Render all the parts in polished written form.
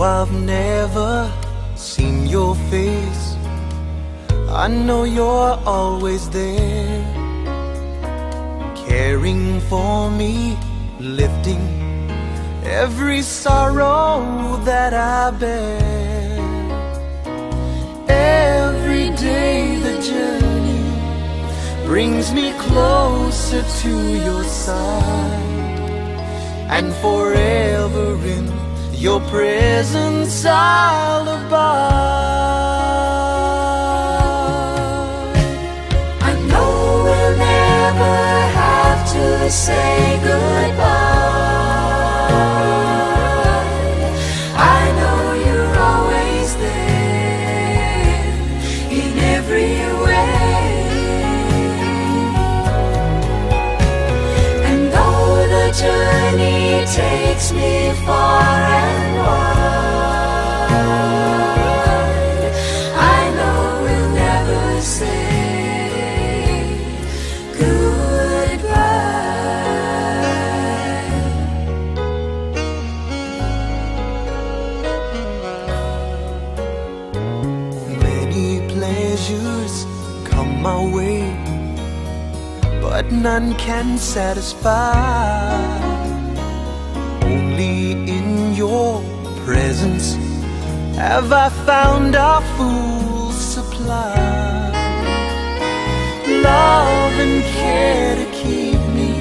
I've never seen your face, I know you're always there, caring for me, lifting every sorrow that I bear. Every day the journey brings me closer to your side, and forever in your presence I'll abide. I know we'll never have to say goodbye. I know you're always there in every way. And though the journey takes me far and wide, I know we'll never say goodbye. Many pleasures come my way, but none can satisfy. Only in your presence have I found our full supply. Love and care to keep me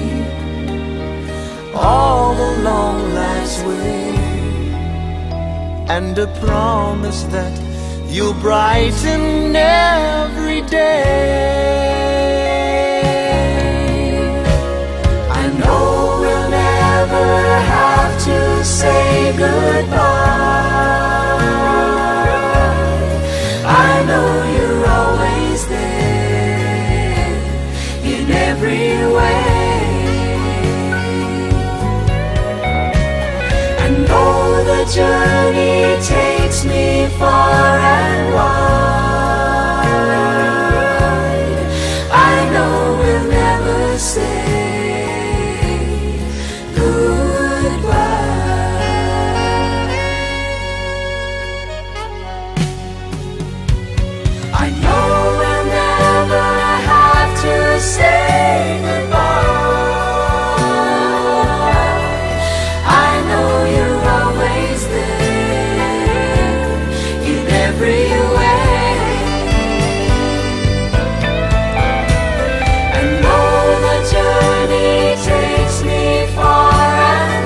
all along life's way, and a promise that you'll brighten every day. I know we'll never have to say goodbye. I know you're always there in every way. And though the journey takes me far and wide, I know we'll never say I know we'll never have to say goodbye. I know you're always there in every way. And though the journey takes me far and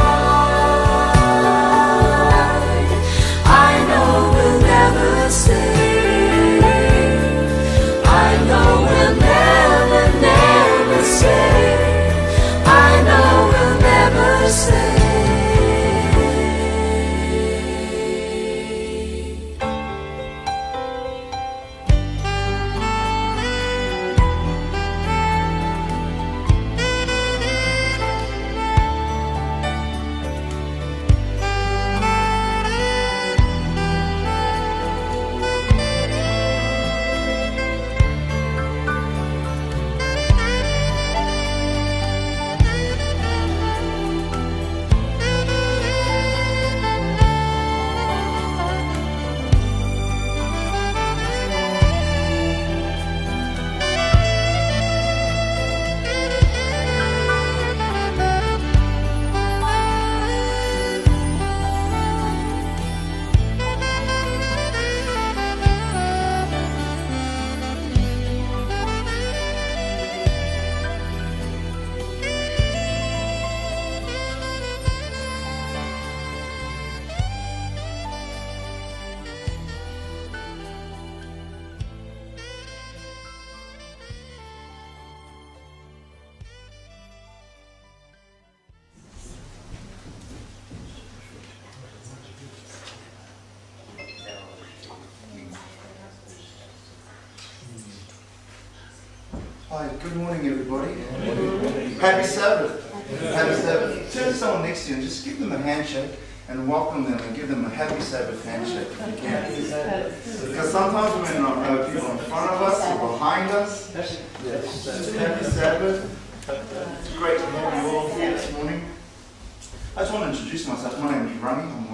wide, I know we'll never say Hi, good morning everybody. Happy Sabbath. Happy Sabbath. Turn to someone next to you and just give them a handshake and welcome them and give them a happy Sabbath handshake if you can. Because sometimes when people in front of us or behind us, happy Sabbath. It's great to have you all here this morning. I just want to introduce myself. My name is Rami. I'm one of the pastors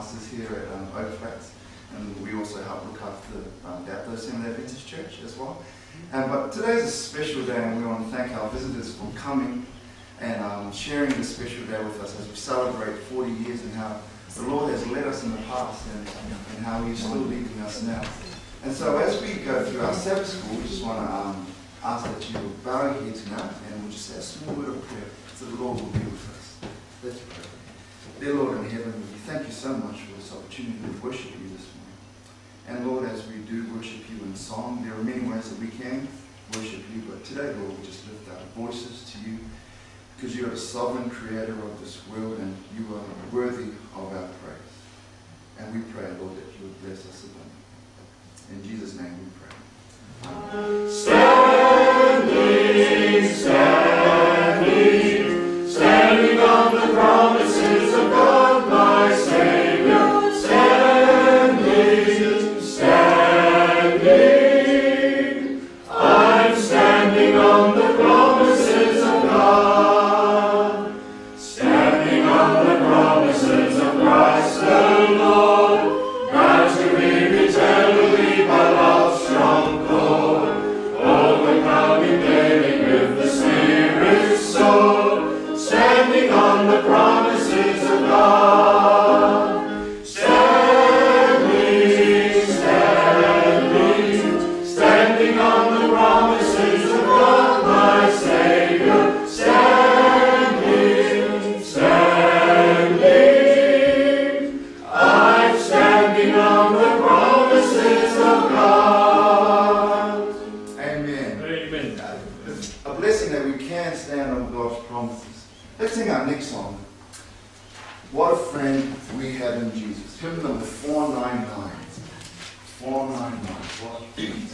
pastors here at Oak Flats, and we also help look after Dapto Assembly Adventist Church as well. But today's a special day, and we want to thank our visitors for coming and sharing this special day with us as we celebrate 40 years and how the Lord has led us in the past and how He's still leading us now. And so as we go through our Sabbath school, we just want to ask that you bow your heads now, and we'll just say a small word of prayer so the Lord will be with us. Let's pray. Dear Lord in heaven, we thank you so much for this opportunity to worship you this morning. And Lord, as we do worship you in song, there are many ways that we can worship you, but today, Lord, we just lift our voices to you because you are the sovereign creator of this world and you are worthy of our praise. And we pray, Lord, that you would bless us abundantly. In Jesus' name we pray. Standing on the promises of God, my Savior. Standing. I'm standing on the promises of God. Standing on the promises of Christ the Lord. Bound to live eternally by love's strong cord. Overcoming daily with the Spirit's sword. Standing on the promises of God. Standing on the promises of God, my Savior. Standing. I'm standing on the promises of God. Amen. Amen. It's a blessing that we can stand on God's promises. Let's sing our next song. What a friend we have in Jesus. Hymn number 499. 499. What a friend we have.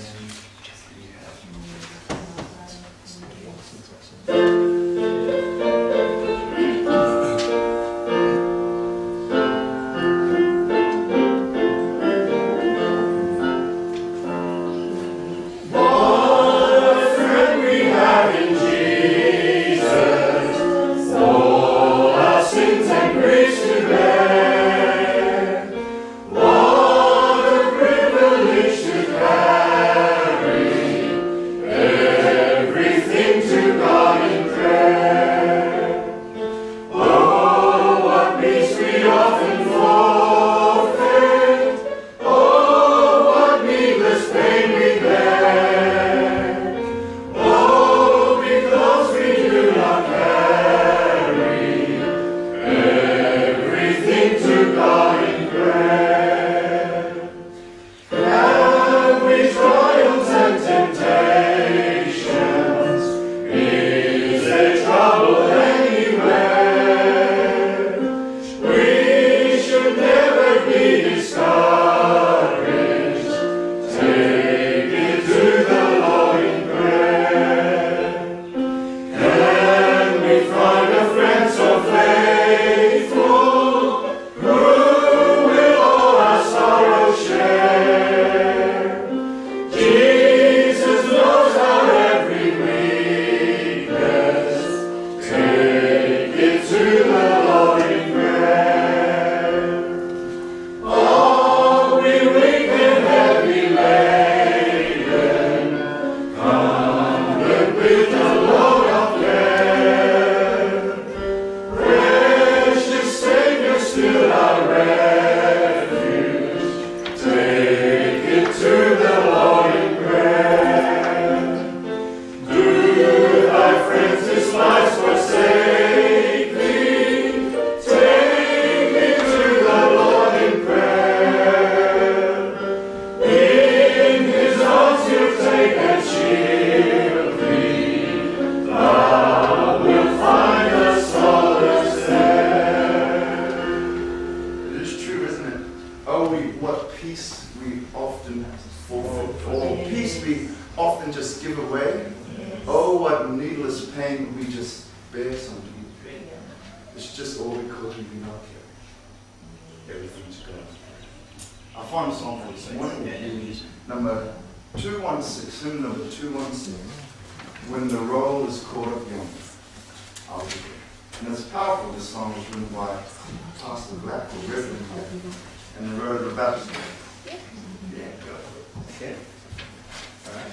When the roll is caught up yonder, I'll be there. And it's powerful. This song was written by Pastor Black, or Reverend, and they wrote it about his. Yeah, go. Okay. All right.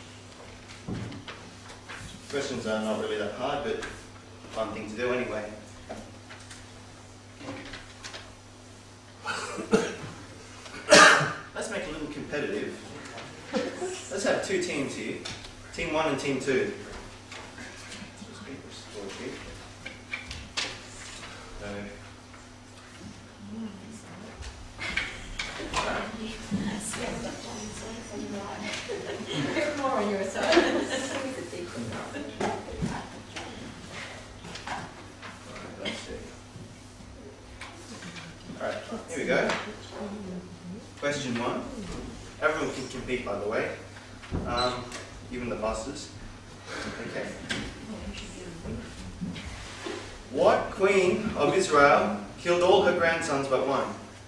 Questions are not really that hard, but fun thing to do anyway. Let's make it a little competitive. Let's have two teams here. Team 1 and Team 2. More on your side. Alright, here we go. Question 1. Everyone can compete, by the way. Even the busters. Okay. What queen of Israel killed all her grandsons but one?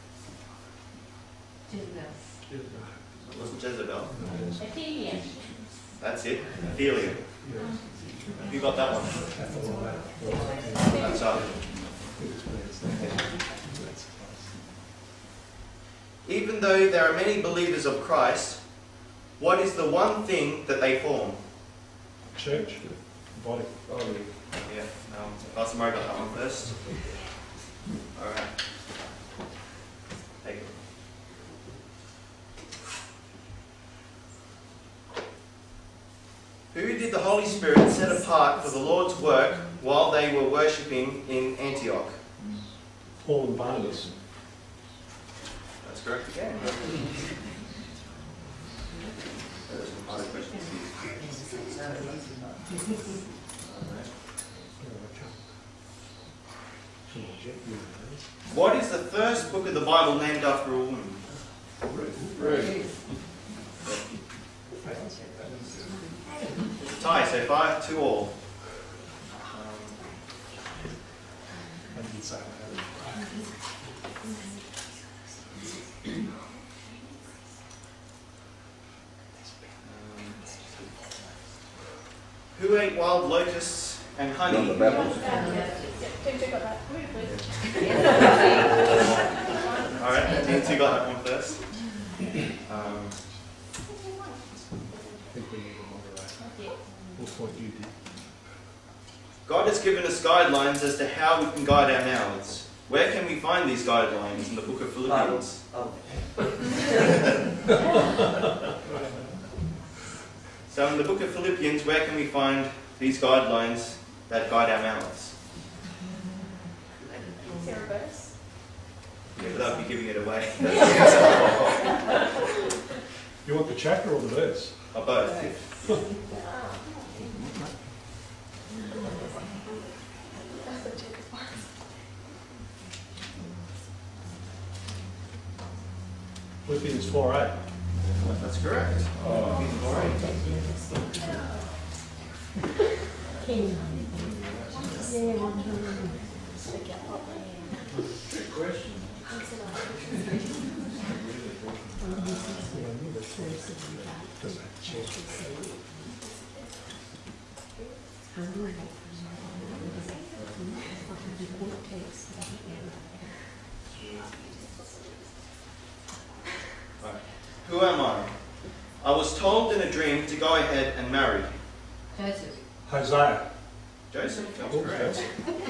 It wasn't Jezebel. That's it. Athaliah. Who got that one? That's up. Even though there are many believers of Christ, what is the one thing that they form? Church, body. Yeah, Pastor Murray got that one first. Alright. Take it. Who did the Holy Spirit set apart for the Lord's work while they were worshipping in Antioch? Paul and Barnabas. That's correct again. There's some harder questions here. What is the first book of the Bible named after a woman? Ruth. It's a tie so far, 2-2. I did say that. Who ate wild locusts and honey? On the Bible. Alright, Team 2 got that one first. I think we need a moderator. We'll point you did. God has given us guidelines as to how we can guide our mouths. Where can we find these guidelines? In the book of Philippians. So in the book of Philippians, where can we find these guidelines that guide our mouths? Yeah, without me giving it away. You want the chapter or the verse? Or both. Philippians 4:8. That's correct. Good question. Right. Who am I? I was told in a dream to go ahead and marry. Joseph. Hosea. Joseph, that's correct.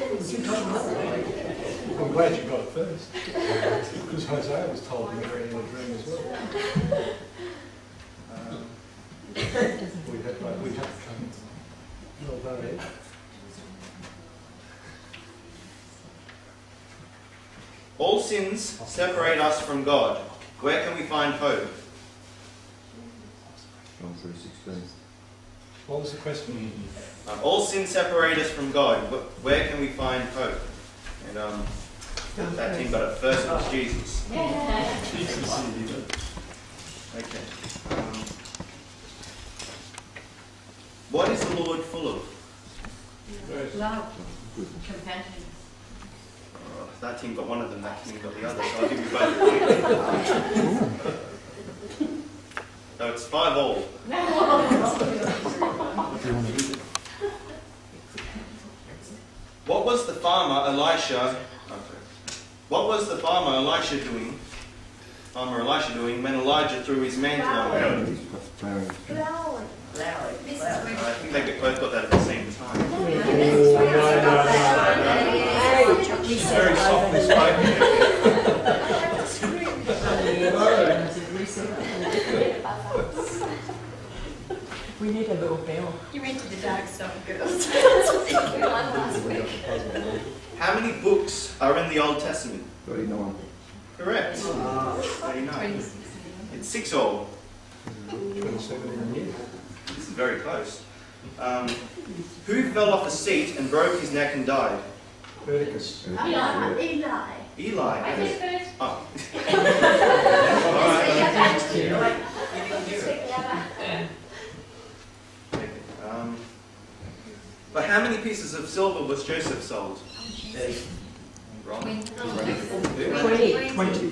I'm glad you got it first. Because Hosea was told to marry in a dream as well. We had to come. Well done, Ed. All sins separate us from God. Where can we find hope? John 3:16. What was the question? All sins separate us from God. Where can we find hope? And that team got it first. It was Jesus. Okay. What is the Lord full of? Love. Compassion. Oh, that team got one of them. That team got the other. So I'll give you both a point. So it's 5-5. What What was the farmer Elisha doing? Farmer Elisha doing when Elijah threw his mantle on him? I think they both got that at the same time. Very softly spoken. We need a little bell. You went to the dark stuff, girls. That's what they were on last week. How many books are in the Old Testament? 39. Correct. 39. It's 6 all. 27 years. This is very close. Who fell off a seat and broke his neck and died? Leviticus. Eli. Eli. I did first. Oh. But how many pieces of silver was Joseph sold? Wrong. 20. 20.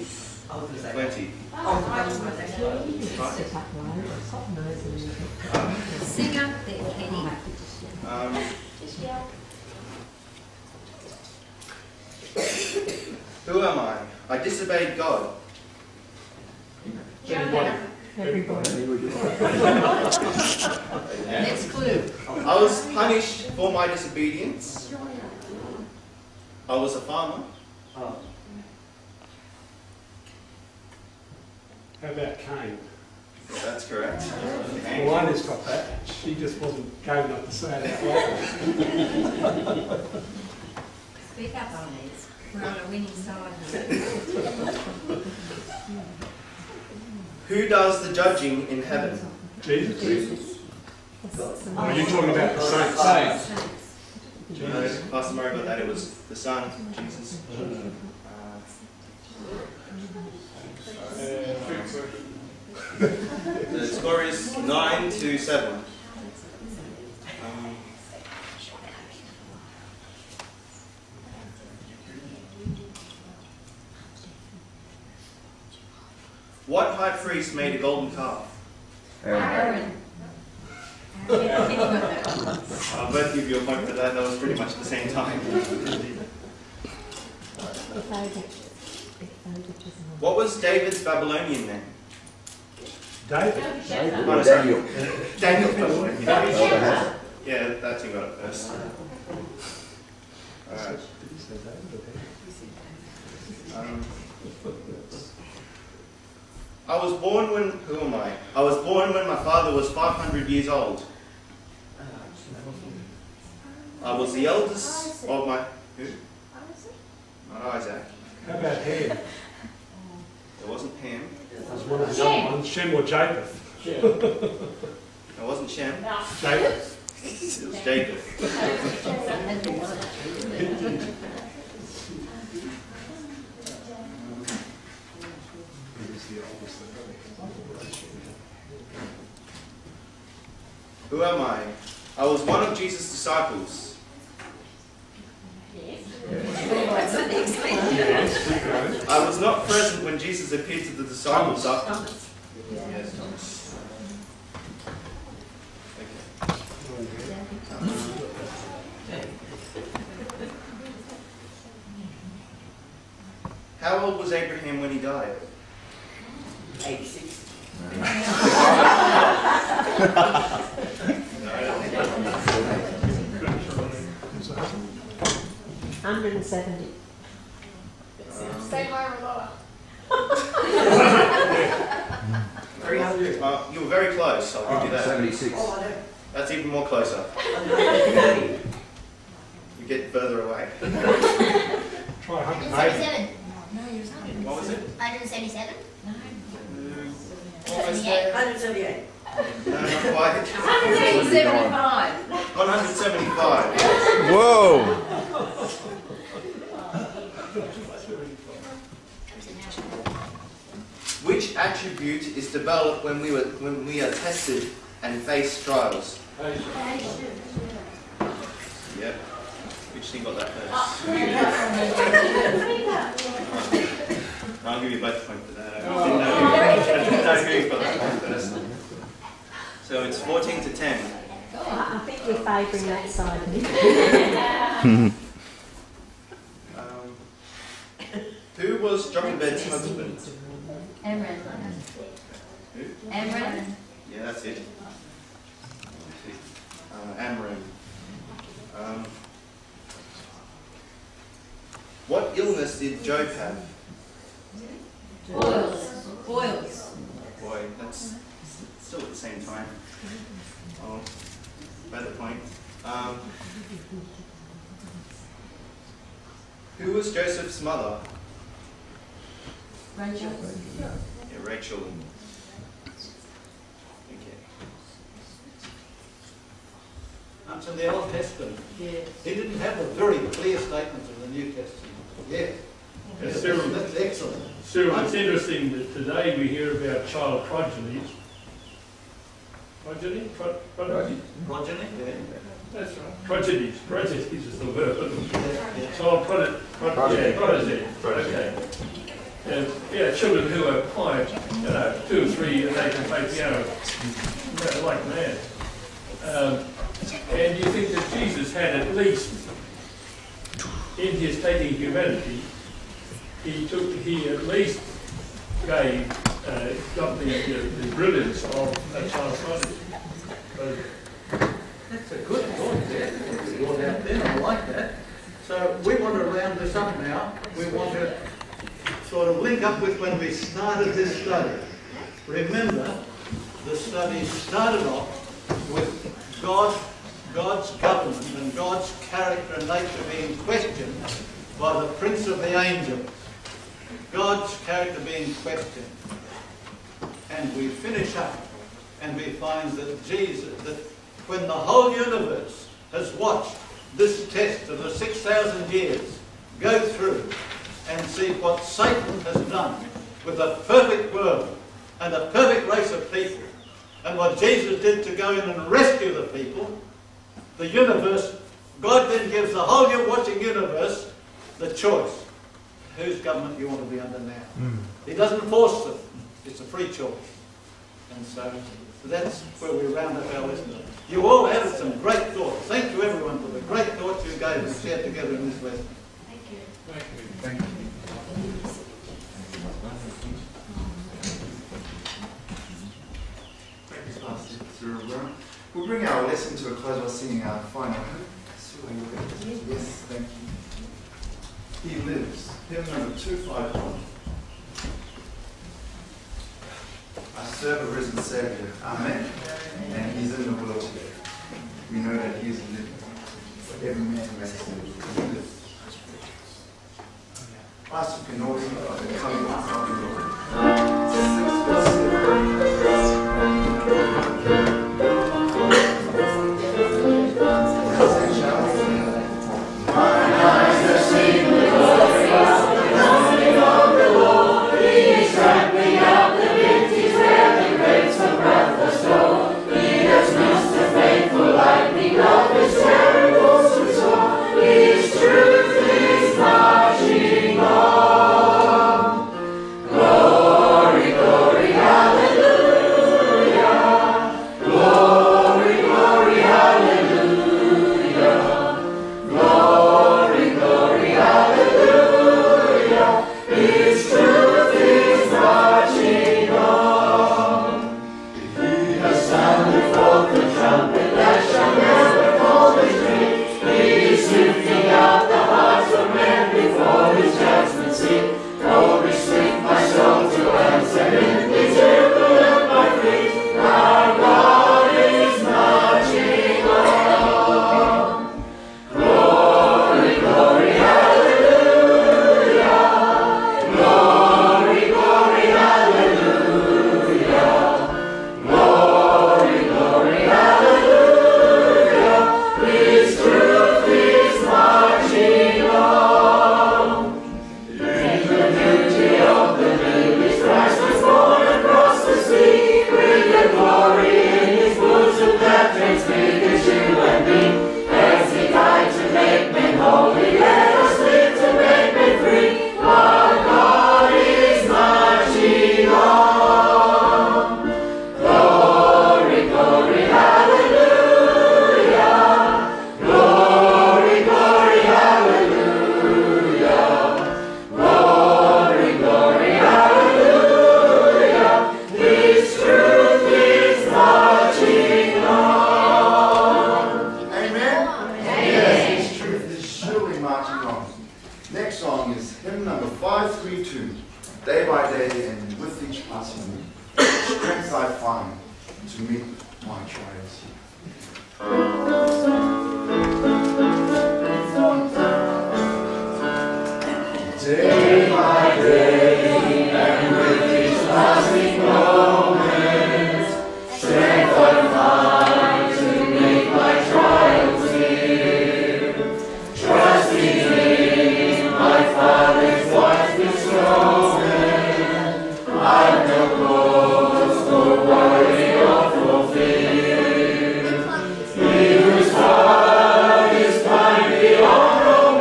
Sing up there, Kenny. Who am I? I disobeyed God. Everybody. Next clue. I was punished for my disobedience. I was a farmer. How about Cain? That's correct. Well, one has got that. She just wasn't going enough to say it out loud. Speak up on these. We're on a winning side. Who does the judging in heaven? Jesus. Are you talking about the saints? Pastor Murray got that. It was the Son, Jesus. The score is 9-7. What high priest made a golden calf? Aaron. I'll both give you a point for that. That was pretty much the same time. What was David's Babylonian name? David. Oh, no, sorry. Daniel's Babylonian. Yeah, that's who got it first. Alright. I was born when, who am I? I was born when my father was 500 years old. I was the eldest of my, who? Not Isaac. How about Ham? It wasn't Ham. It was one of the other ones. Shem or Japheth? It wasn't Shem. Japheth. It was Jacob. Who am I? I was one of Jesus' disciples. I was not present when Jesus appeared to the disciples. Yes, Thomas. How old was Abraham when he died? 86. 170. Stay higher or lower? You were very close, I'll give you that. 76. That's even more closer. You get further away. Try 180. 177. What was it? 177. Almost there. 178. No, not quite. 175. 175. Whoa! Which attribute is developed when we are tested and face trials? Yep. Which thing got that first? I'll give you both a point for that. I didn't know who got that point first. So it's 14-10. I think we're favouring that side. Jochebed's husband. Amram. Who? Amram. Yeah, that's it. Amram. What illness did Job have? Boils. Boils. Boy, that's still at the same time. Oh, by the point. Who was Joseph's mother? Rachel. Yeah, Rachel. Okay. That's in the Old Testament. Yes. He didn't have a very clear statement in the New Testament. Yeah. Yes, Cyril. That's excellent. Cyril, it's interesting that today we hear about child progenies. Progeny? Progeny? Progeny? Yeah. That's right. Progenies. Progenies is the verb. Yeah. Child progeny. Okay. Yeah, children who are quite, 2 or 3, and they can play piano like mad. And you think that Jesus had at least, in his taking humanity, he at least got the brilliance of a child prodigy. That's a good thought there. Thought out there. I like that. So we want to round this up now. We want to sort of link up with when we started this study. Remember, the study started off with God's government and God's character and nature being questioned by the prince of the angels. God's character being questioned. And we finish up and we find that that when the whole universe has watched this test of the 6,000 years go through and see what Satan has done with a perfect world and a perfect race of people, and what Jesus did to go in and rescue the people, the universe, God then gives the whole watching universe the choice. Whose government do you want to be under now? He doesn't force them. It's a free choice. And so that's where we round up our lesson. You all added some great thoughts. Thank you everyone for the great thoughts you gave and shared together in this lesson. Thank you. Thank you. Thank you, Pastor Cyril Brown. We'll bring our lesson to a close by singing our final hymn. Yes, thank you. He lives. Hymn number 251. I serve a risen Saviour. Amen. And He's in the world today. We know that He is living. Every man makes Him. Pastor Kenori, coming up the Lord. Go Next song is hymn number 532, Day by Day and with each passing week, strength I find to meet my trials. Day by day and with each passing moment, strength I find to meet my trials near. Trusting in my Father's wise bestowment, I've no cause for worry or for fear. He whose heart is kind beyond all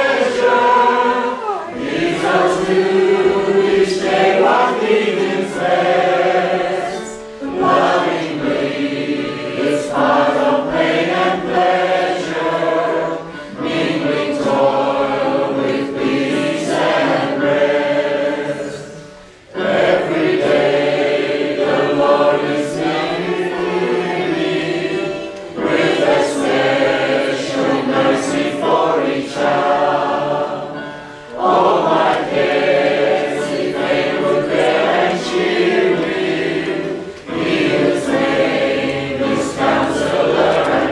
measure, leads us to each day what he can best. Lovingly, his part of pain and pleasure, mingling toil with peace and rest. Every day the Lord is near me, with a special mercy for each hour. All my cares he fain would bear and cheer me. He whose name is Counselor and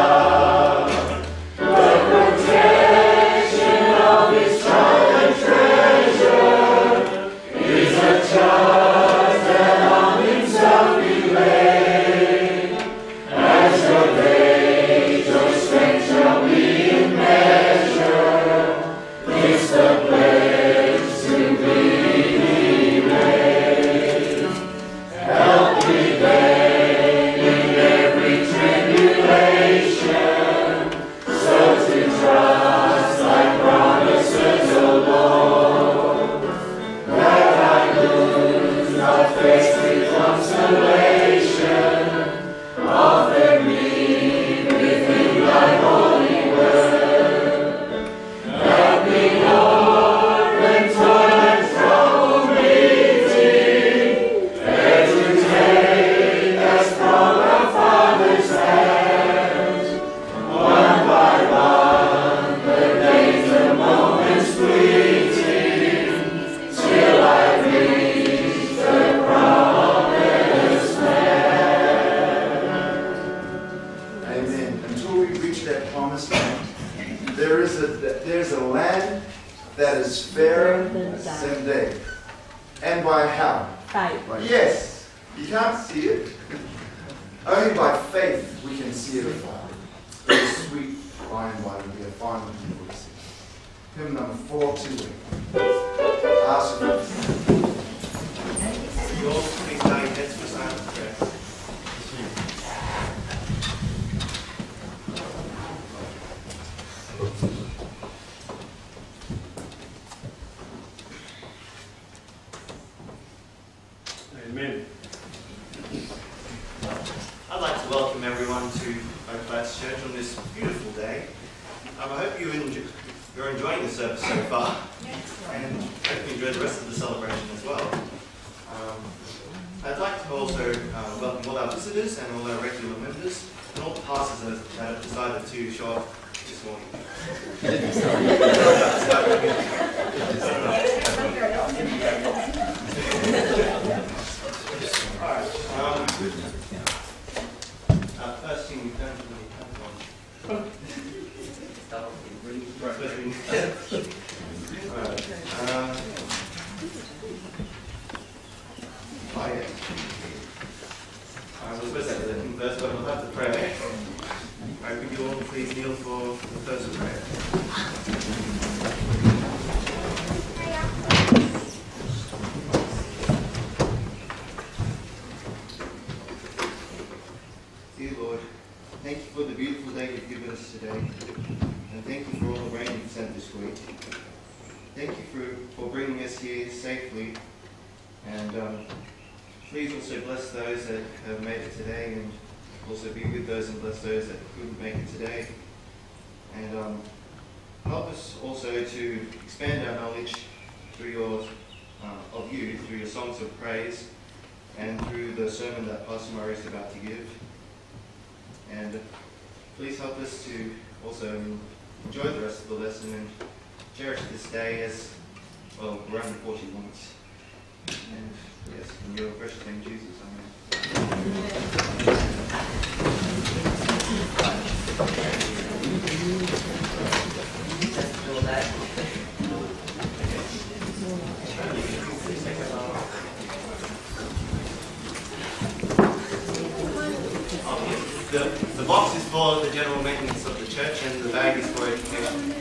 God. The protection of his child and treasure is a charge that on himself he laid. As your days, your strength shall be in measure. It's the pledge to be made. Help me then in every tribulation, so to trust thy promises, O Lord, that I lose not faith with consolation. Offer me within thy holy word. Help me, Lord, when toil and trouble meeting, there to take as from a Father's hand, one by one, the days, the moments fleeting, till I reach the promised land. Amen. Until we reach that promised land, there's a land that is fairer than day. And by how? Faith. Yes, you can't see it. Only by faith we can see it afar. Very sweet by and by will be a fine looking voice. Hymn number 428. Ask for You all please bow your heads for silent prayer. Amen. I'd like to welcome everyone to Oak Flats Church on this beautiful day. I hope you're enjoying the service so far, and hope you enjoy the rest of the celebration as well. I'd like to also welcome all our visitors and all our regular members, and all the pastors that have decided to show up this morning. Alright, first thing we've done for the I was supposed to have the first, but we'll have to pray. I would you all please kneel for the first prayer. Dear Lord, thank you for the beautiful day you've given us today, and thank you for all the rain you've sent this week. Thank you for bringing us here safely, and please also bless those that have made it today, and also be with those and bless those that couldn't make it today. And help us also to expand our knowledge through your of you through your songs of praise and through the sermon that Pastor Murray is about to give. And please help us to also enjoy the rest of the lesson and cherish this day as, well, we're only 40 months. And yes, in your precious name, Jesus, amen. The box is for the general maintenance of the church and the bag is for education.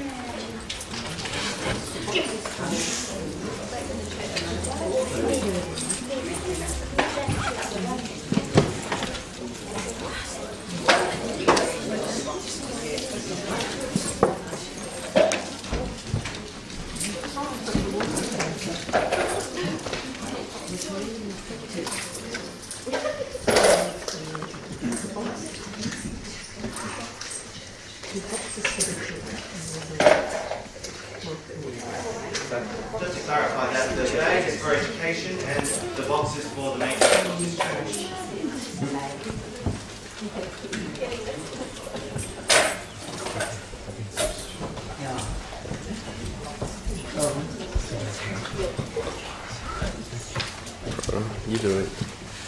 Just to clarify that, the bag is for education and the box is for the maintenance of this church. You do it.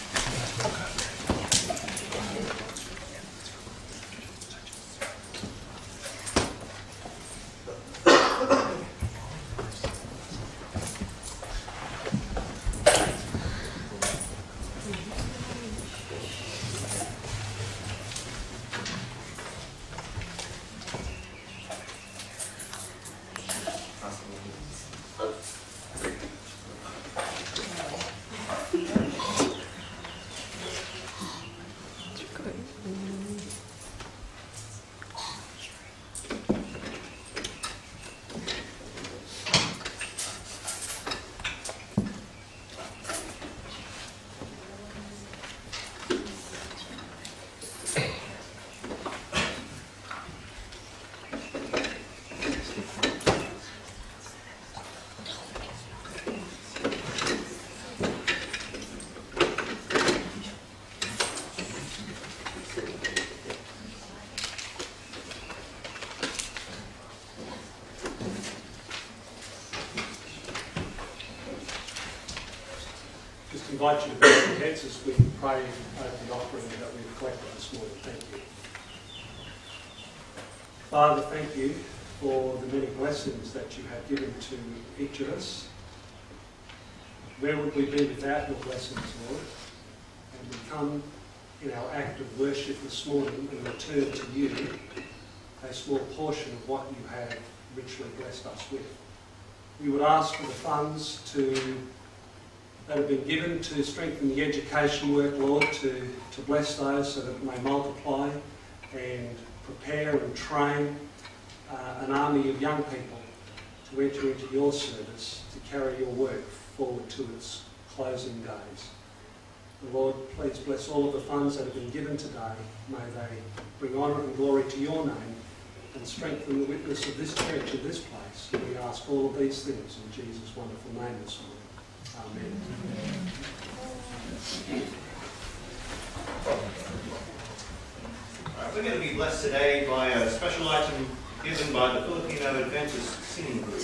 Just invite you to bow your heads as we pray over the offering that we've collected this morning. Thank you. Father, thank you for the many blessings that you have given to each of us. Where would we be without your blessings, Lord? And we come in our act of worship this morning and return to you a small portion of what you have richly blessed us with. We would ask for the funds that have been given to strengthen the education work, Lord, to bless those so that it may multiply and prepare and train an army of young people to enter into your service, to carry your work forward to its closing days. Lord, please bless all of the funds that have been given today. May they bring honour and glory to your name and strengthen the witness of this church in this place. And we ask all of these things in Jesus' wonderful name this morning. Amen. Alright, we're going to be blessed today by a special item given by the Filipino Adventist Singing Group.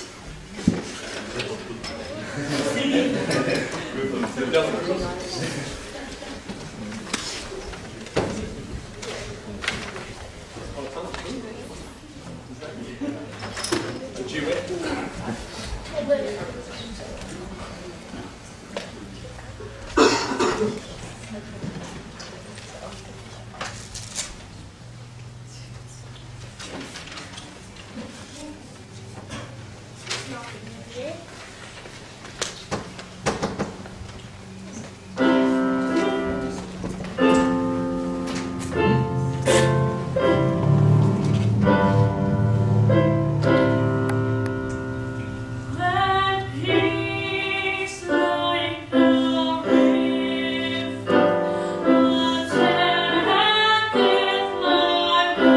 A duet.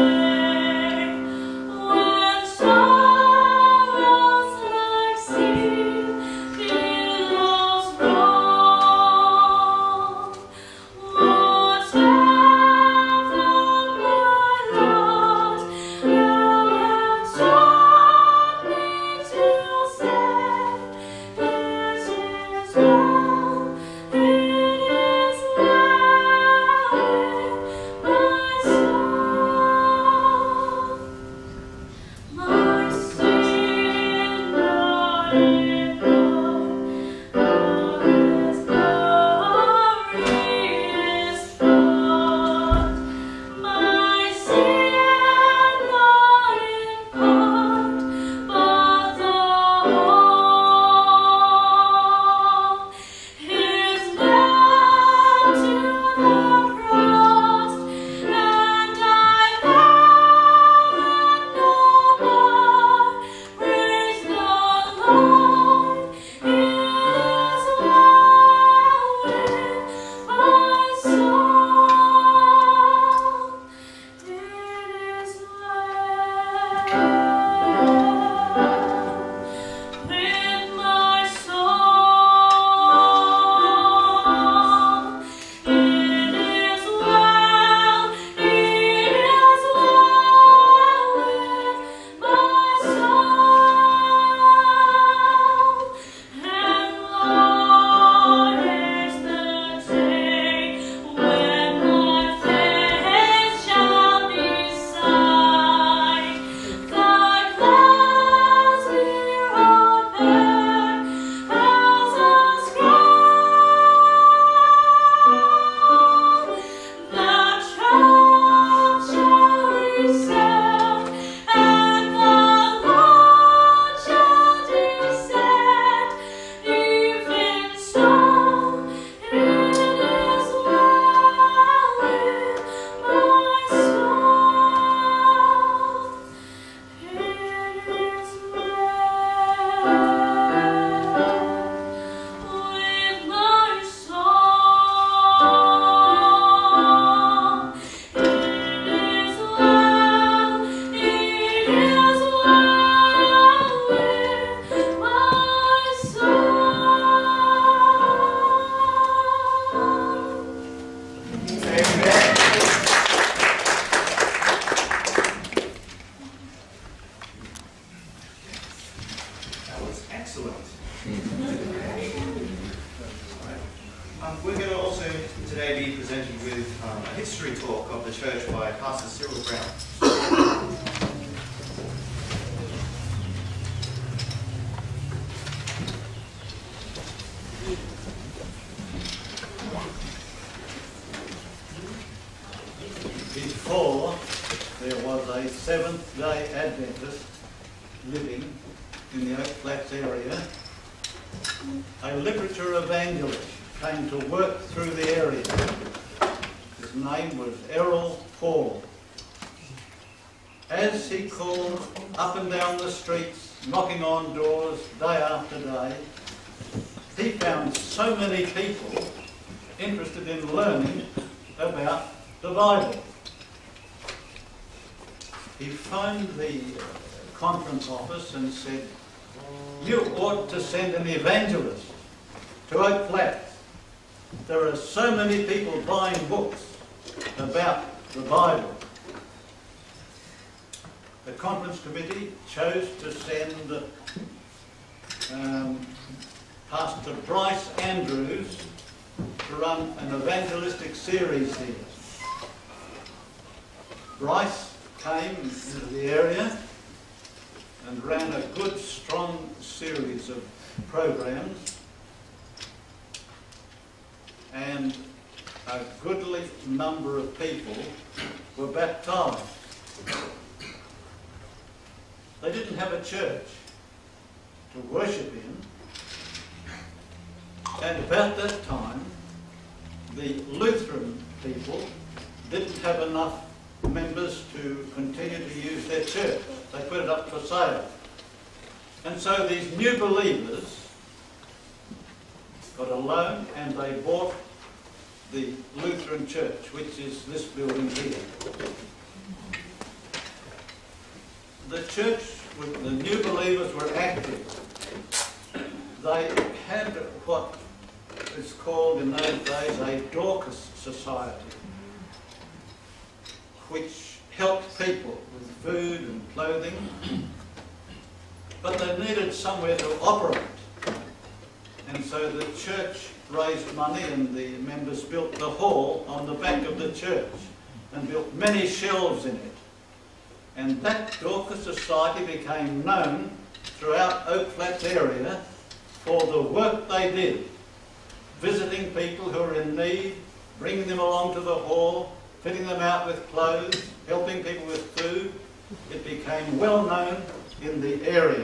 See excellent. We're going to also today be presented with a history talk of the church by Pastor Cyril Brown. Before, there was a Seventh-day Adventist living in the Oak Flats area. A literature evangelist came to work through the area. His name was Errol Paul. As he called up and down the streets, knocking on doors day after day, he found so many people interested in learning about the Bible. He phoned the conference office and said, "You ought to send an evangelist to Oak Flats. There are so many people buying books about the Bible." The conference committee chose to send Pastor Bryce Andrews to run an evangelistic series here. Bryce came into the area and ran a good, strong series of programs, and a goodly number of people were baptised. They didn't have a church to worship in, and about that time the Lutheran people didn't have enough members to continue to use their church. They put it up for sale. And so these new believers got a loan and they bought the Lutheran church, which is this building here. The church, with the new believers, were active. They had what is called in those days a Dorcas Society, which helped people with food and clothing, but they needed somewhere to operate. And so the church raised money and the members built the hall on the back of the church and built many shelves in it. And that Dorcas Society became known throughout Oak Flats area for the work they did, visiting people who were in need, bringing them along to the hall, fitting them out with clothes, helping people with food. It became well known in the area.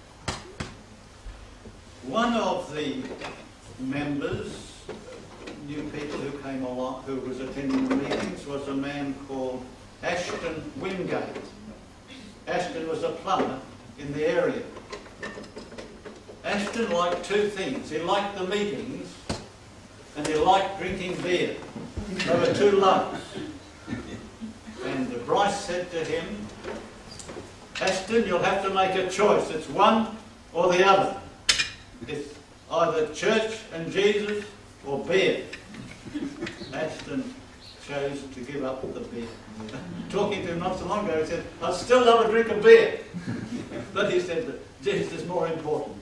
One of the members, new people who came along, who was attending the meetings, was a man called Ashton Wingate. Ashton was a plumber in the area. Ashton liked two things. He liked the meetings and he liked drinking beer. They were two loves. And Bryce said to him, "Ashton, you'll have to make a choice. It's one or the other. It's either church and Jesus or beer." Ashton chose to give up the beer. Talking to him not so long ago, he said, "I'd still love a drink of beer." But he said that Jesus is more important.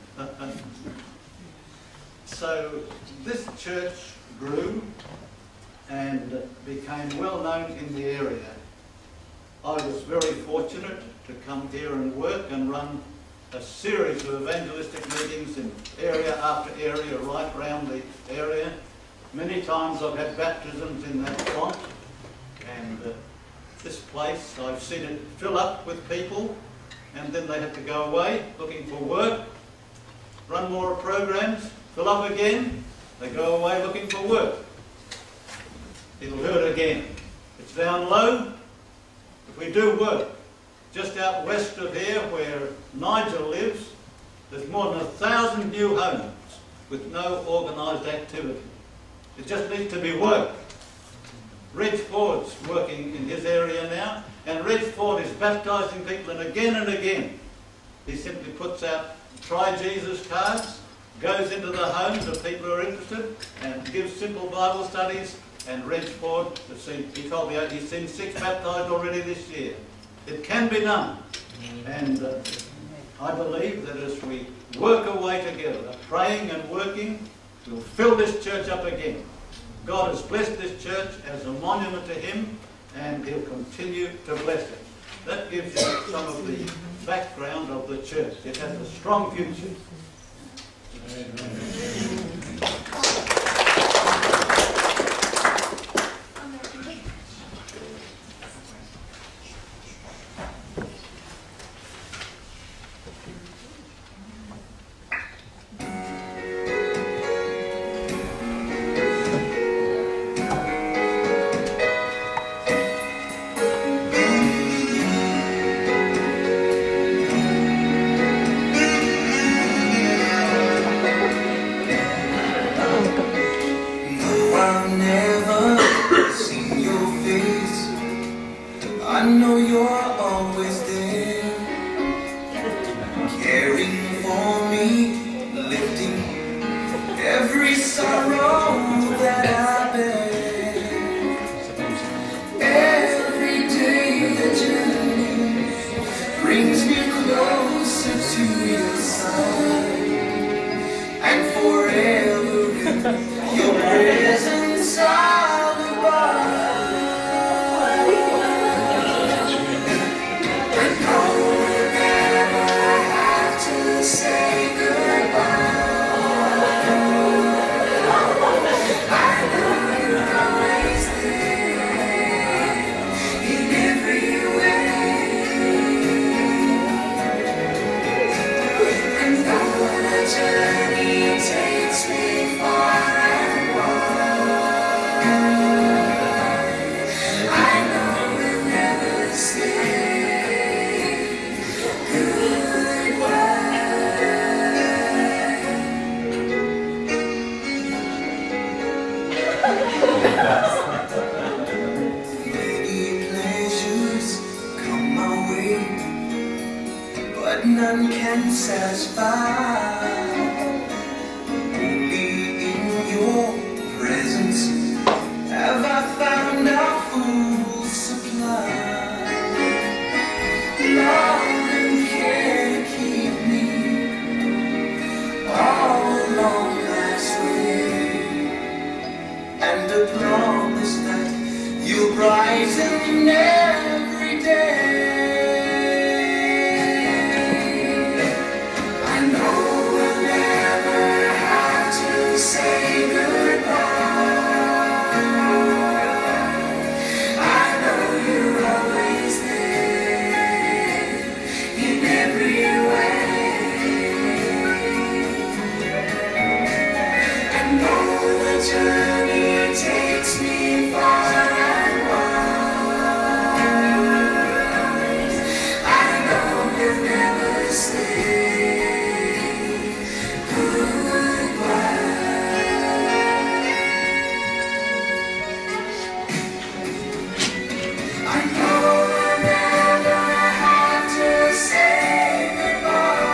So this church grew and became well known in the area. I was very fortunate to come here and work and run a series of evangelistic meetings in area after area, right around the area. Many times I've had baptisms in that font, and this place, I've seen it fill up with people, and then they have to go away looking for work, run more programs, fill up again, they go away looking for work. It'll do it again. It's down low. If we do work, just out west of here where Nigel lives, there's more than 1,000 new homes with no organised activity. It just needs to be worked. Reg Ford's working in his area now, and Reg Ford is baptising people, and again he simply puts out Try Jesus cards, goes into the homes of people who are interested and gives simple Bible studies. And Reg Ford, he told me he's seen 6 baptised already this year. It can be done. And I believe that as we work away together, praying and working, will fill this church up again. God has blessed this church as a monument to him, and he'll continue to bless it. That gives you some of the background of the church. It has a strong future.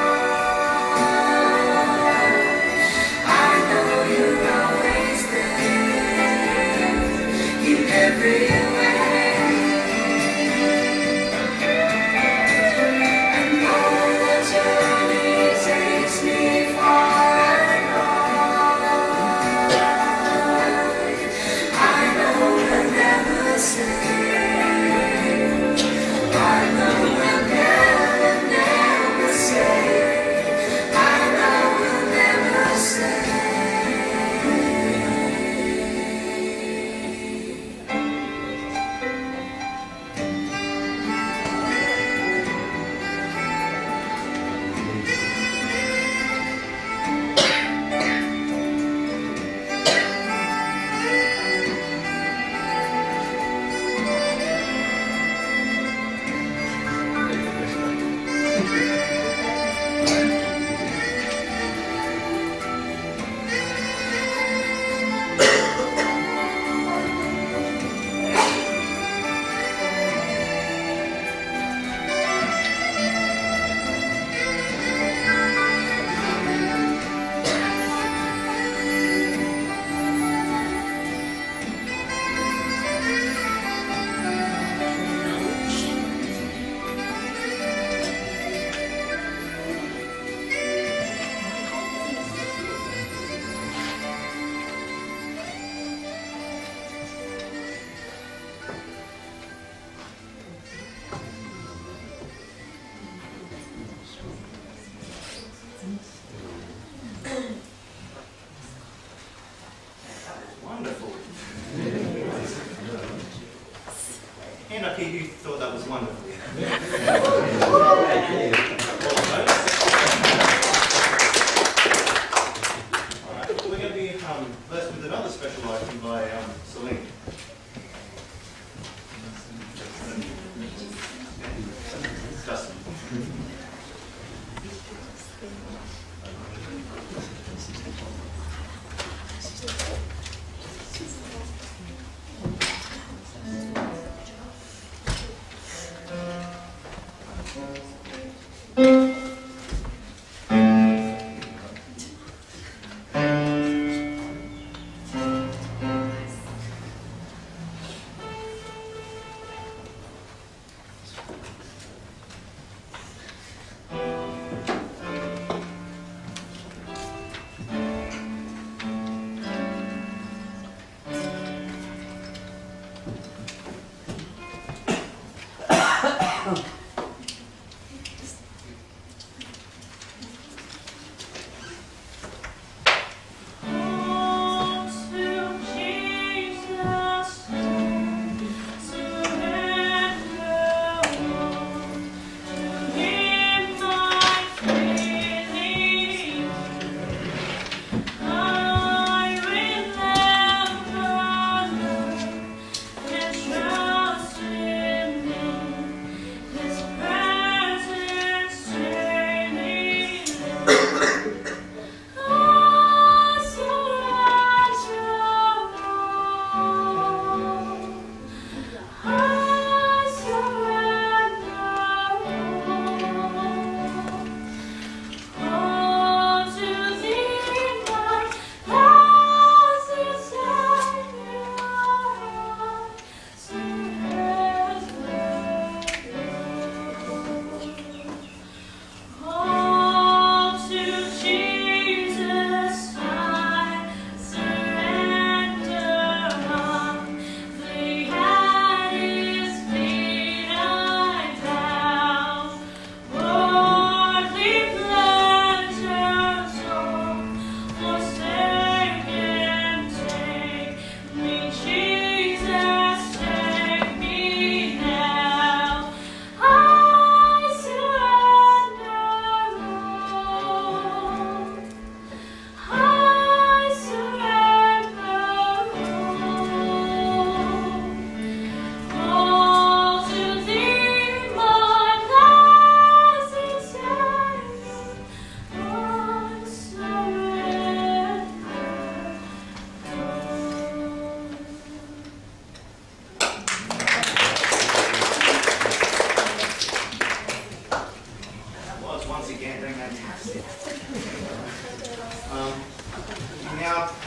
Always there.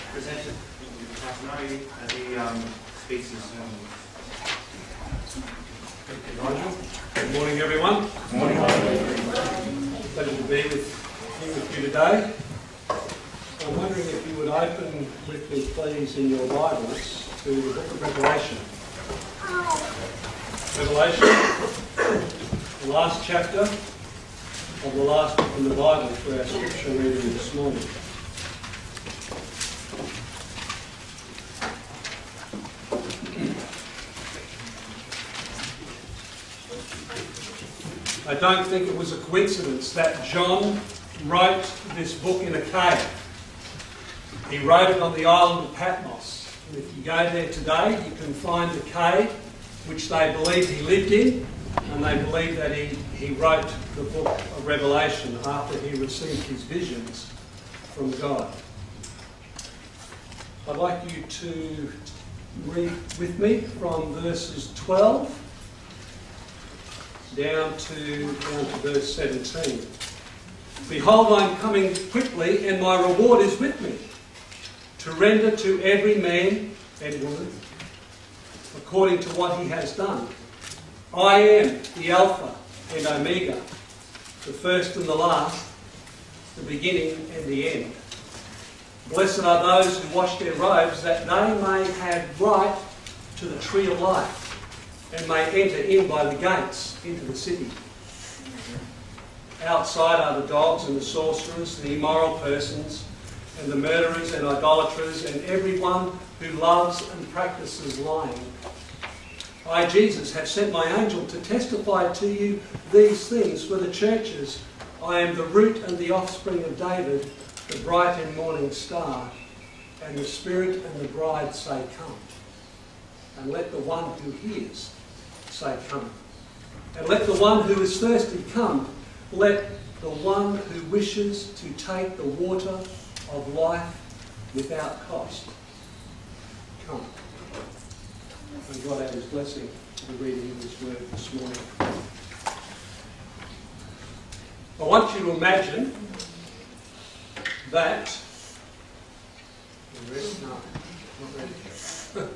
presented Takanari as he speaks his sermon. Thank you, Nigel. Good morning, everyone. Good morning. Pleasure to be with you today. I'm wondering if you would open with me, please, in your Bibles to the book of Revelation. Revelation, the last chapter of the last book in the Bible for our scripture reading this morning. I don't think it was a coincidence that John wrote this book in a cave. He wrote it on the island of Patmos. And if you go there today, you can find the cave which they believe he lived in, and they believe that he wrote the book of Revelation after he received his visions from God. I'd like you to read with me from verses 12 down to verse 17. Behold, I am coming quickly, and my reward is with me, to render to every man and woman according to what he has done. I am the Alpha and Omega, the first and the last, the beginning and the end. Blessed are those who wash their robes, that they may have right to the tree of life, and may enter in by the gates into the city. Outside are the dogs and the sorcerers, the immoral persons, and the murderers and idolaters, and everyone who loves and practices lying. I, Jesus, have sent my angel to testify to you these things for the churches. I am the root and the offspring of David, the bright and morning star. And the Spirit and the bride say, come. And let the one who hears say, come. And let the one who is thirsty come. Let the one who wishes to take the water of life without cost come. And God add his blessing to the reading of his word this morning. I want you to imagine that... You ready? No, not ready.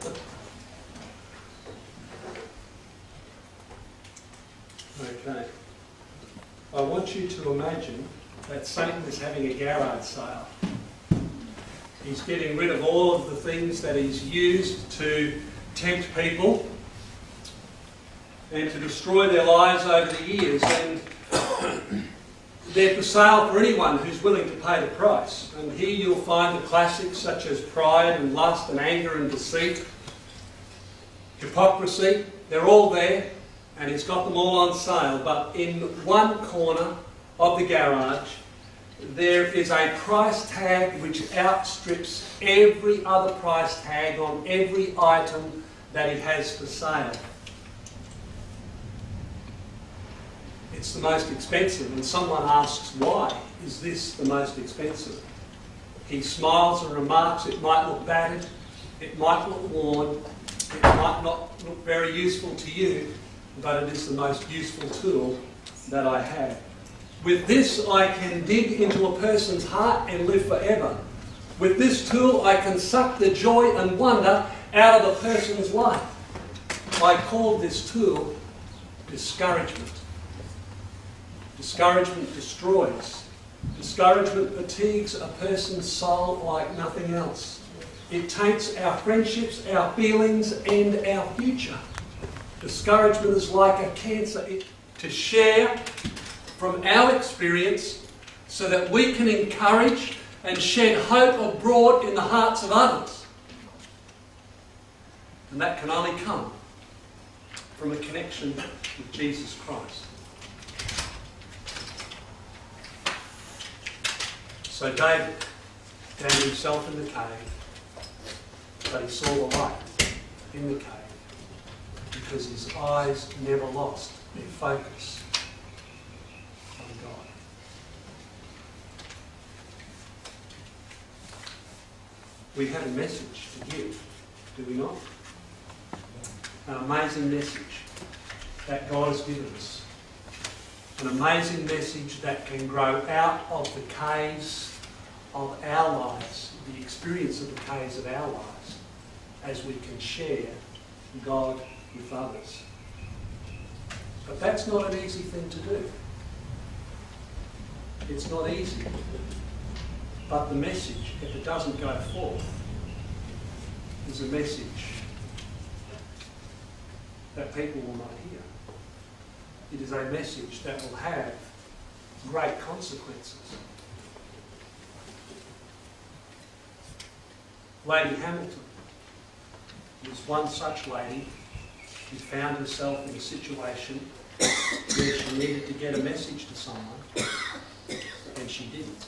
Okay. I want you to imagine that Satan is having a garage sale. He's getting rid of all of the things that he's used to tempt people and to destroy their lives over the years. And they're for sale for anyone who's willing to pay the price. And here you'll find the classics such as pride and lust and anger and deceit, hypocrisy. They're all there. And he's got them all on sale, but in one corner of the garage there is a price tag which outstrips every other price tag on every item that he has for sale. It's the most expensive, and someone asks, why is this the most expensive? He smiles and remarks, it might look battered, it might look worn, it might not look very useful to you, but it is the most useful tool that I have. With this I can dig into a person's heart and live forever. With this tool I can suck the joy and wonder out of a person's life. I call this tool discouragement. Discouragement destroys. Discouragement fatigues a person's soul like nothing else. It taints our friendships, our feelings and our future. Discouragement is like a cancer. To share from our experience so that we can encourage and shed hope abroad in the hearts of others. And that can only come from a connection with Jesus Christ. So David found himself in the cave, but he saw the light in the cave, because his eyes never lost their focus on God. We have a message to give, do we not? An amazing message that God has given us. An amazing message that can grow out of the caves of our lives, the experience of the caves of our lives, as we can share God with others. But that's not an easy thing to do. It's not easy. But the message, if it doesn't go forth, is a message that people will not hear. It is a message that will have great consequences. Lady Hamilton was one such lady who found herself in a situation where she needed to get a message to someone, and she didn't.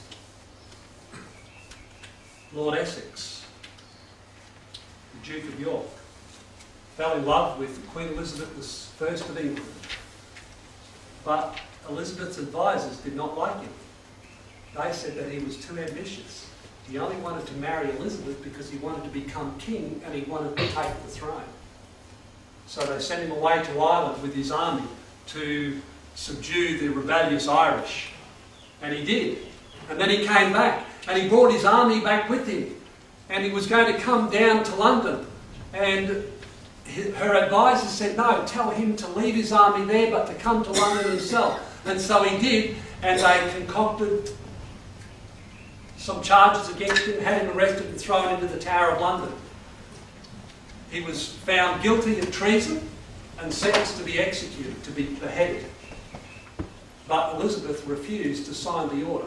Lord Essex, the Duke of York, fell in love with Queen Elizabeth I of England, but Elizabeth's advisors did not like him. They said that he was too ambitious. He only wanted to marry Elizabeth because he wanted to become king and he wanted to take the throne. So they sent him away to Ireland with his army to subdue the rebellious Irish. And he did. And then he came back and he brought his army back with him. And he was going to come down to London. And her advisors said, no, tell him to leave his army there but to come to London himself. And so he did, and they concocted some charges against him, had him arrested and thrown into the Tower of London. He was found guilty of treason and sentenced to be executed, to be beheaded. But Elizabeth refused to sign the order.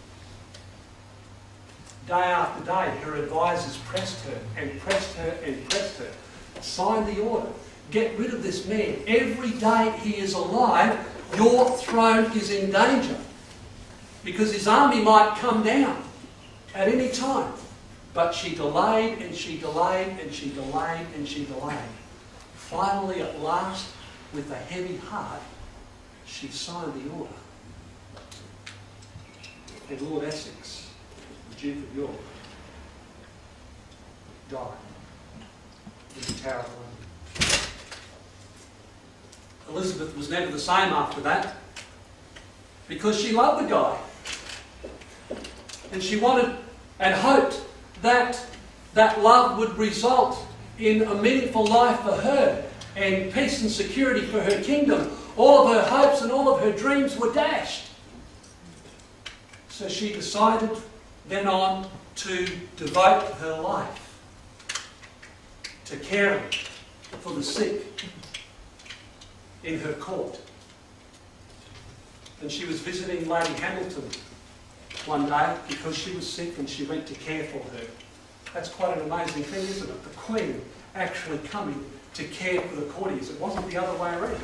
Day after day, her advisors pressed her and pressed her and pressed her. Sign the order. Get rid of this man. Every day he is alive, your throne is in danger. Because his army might come down at any time. But she delayed and she delayed and she delayed and she delayed. Finally, at last, with a heavy heart, she signed the order. And Lord Essex, the Duke of York, died in the Tower of London. Elizabeth was never the same after that, because she loved the guy. And she wanted and hoped that that love would result in a meaningful life for her and peace and security for her kingdom. All of her hopes and all of her dreams were dashed. So she decided then on to devote her life to caring for the sick in her court. And she was visiting Lady Hamilton one day because she was sick and she went to care for her. That's quite an amazing thing, isn't it? The Queen actually coming to care for the courtiers. It wasn't the other way around.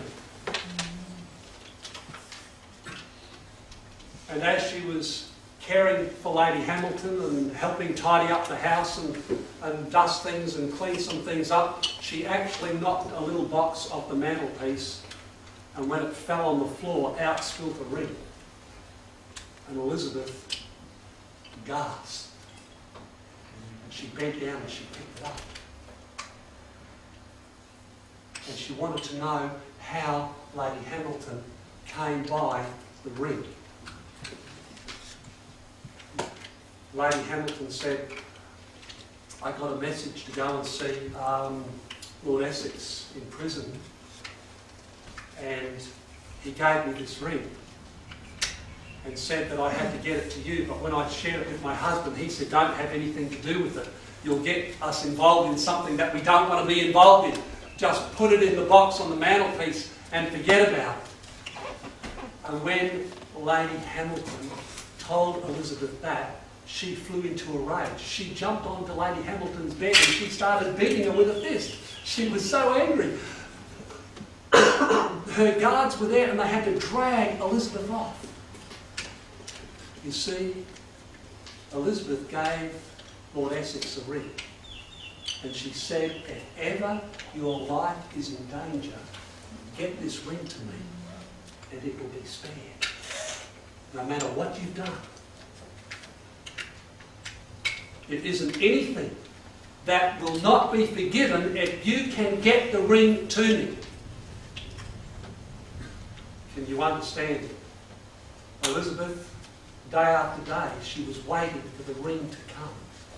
And as she was caring for Lady Hamilton and helping tidy up the house and dust things and clean some things up, she actually knocked a little box off the mantelpiece, and when it fell on the floor, out spilt a ring. And Elizabeth gasped. And she bent down and she picked it up. And she wanted to know how Lady Hamilton came by the ring. Lady Hamilton said, I got a message to go and see Lord Essex in prison, and he gave me this ring and said that I had to get it to you, but when I shared it with my husband, he said, don't have anything to do with it. You'll get us involved in something that we don't want to be involved in. Just put it in the box on the mantelpiece and forget about it. And when Lady Hamilton told Elizabeth that, she flew into a rage. She jumped onto Lady Hamilton's bed and she started beating her with a fist. She was so angry. Her guards were there and they had to drag Elizabeth off. You see, Elizabeth gave Lord Essex a ring. And she said, if ever your life is in danger, get this ring to me and it will be spared. No matter what you've done. It isn't anything that will not be forgiven if you can get the ring to me. Can you understand? Elizabeth day after day, she was waiting for the ring to come.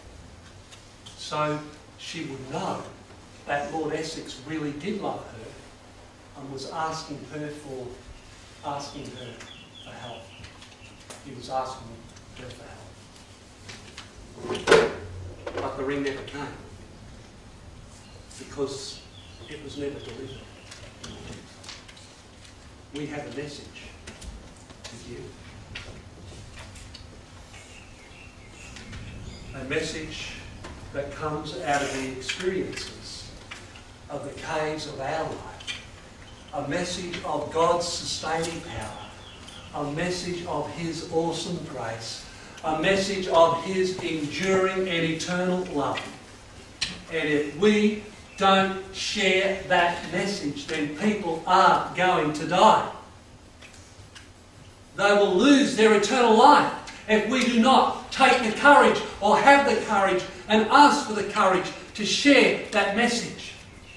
So she would know that Lord Essex really did love her and was asking her for help. He was asking her for help. But the ring never came because it was never delivered. We have a message to give. A message that comes out of the experiences of the caves of our life. A message of God's sustaining power. A message of His awesome grace. A message of His enduring and eternal love. And if we don't share that message, then people are going to die. They will lose their eternal life if we do not take the courage or have the courage and ask for the courage to share that message.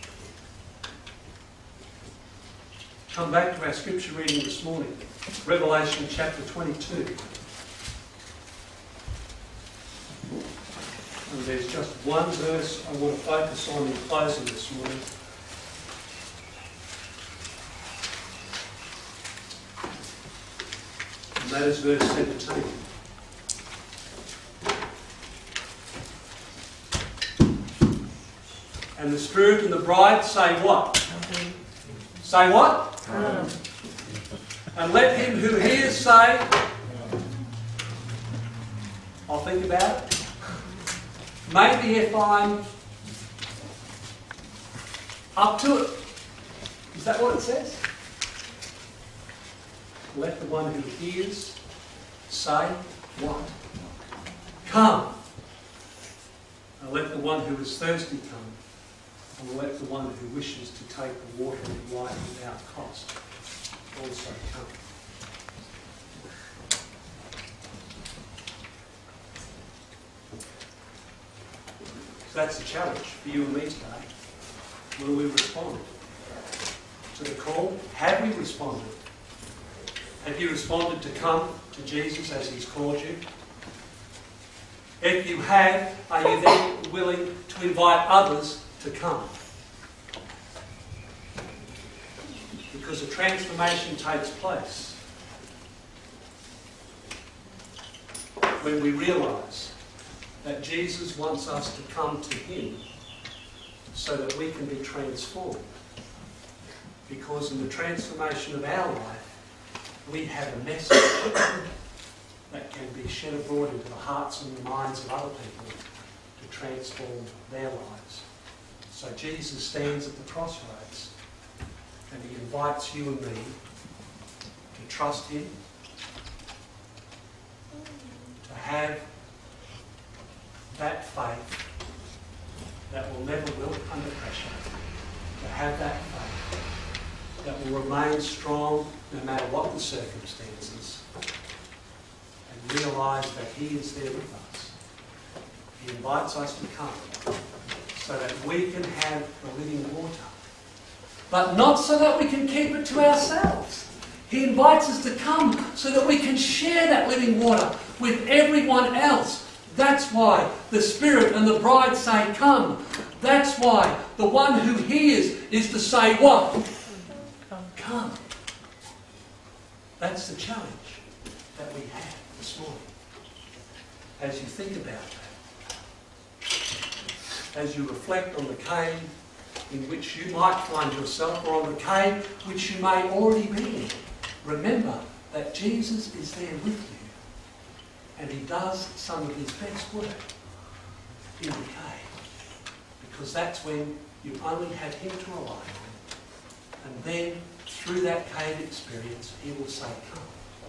Come back to our scripture reading this morning, Revelation chapter 22. And there's just one verse I want to focus on in closing this morning. And that is verse 17. And the Spirit and the bride say what? Say what? And let him who hears say, I'll think about it. Maybe if I'm up to it. Is that what it says? Let the one who hears say what? Come. And let the one who is thirsty come. And let the one who wishes to take the water of life without cost also come. So that's the challenge for you and me today. Will we respond to the call? Have we responded? Have you responded to come to Jesus as He's called you? If you have, are you then willing to invite others to come? Because a transformation takes place when we realise that Jesus wants us to come to Him so that we can be transformed. Because in the transformation of our life, we have a message that can be shed abroad into the hearts and the minds of other people to transform their lives. So Jesus stands at the crossroads and He invites you and me to trust Him, to have that faith that will never wilt under pressure, to have that faith that will remain strong no matter what the circumstances, and realise that He is there with us. He invites us to come so that we can have the living water, but not so that we can keep it to ourselves. He invites us to come so that we can share that living water with everyone else. That's why the Spirit and the bride say, come. That's why the one who hears is to say what? Come. That's the challenge that we have this morning. As you think about that, as you reflect on the cave in which you might find yourself, or on the cave which you may already be in, remember that Jesus is there with you. And He does some of His best work in the cave. Because that's when you only have Him to rely on. And then, through that cave experience, He will say, come.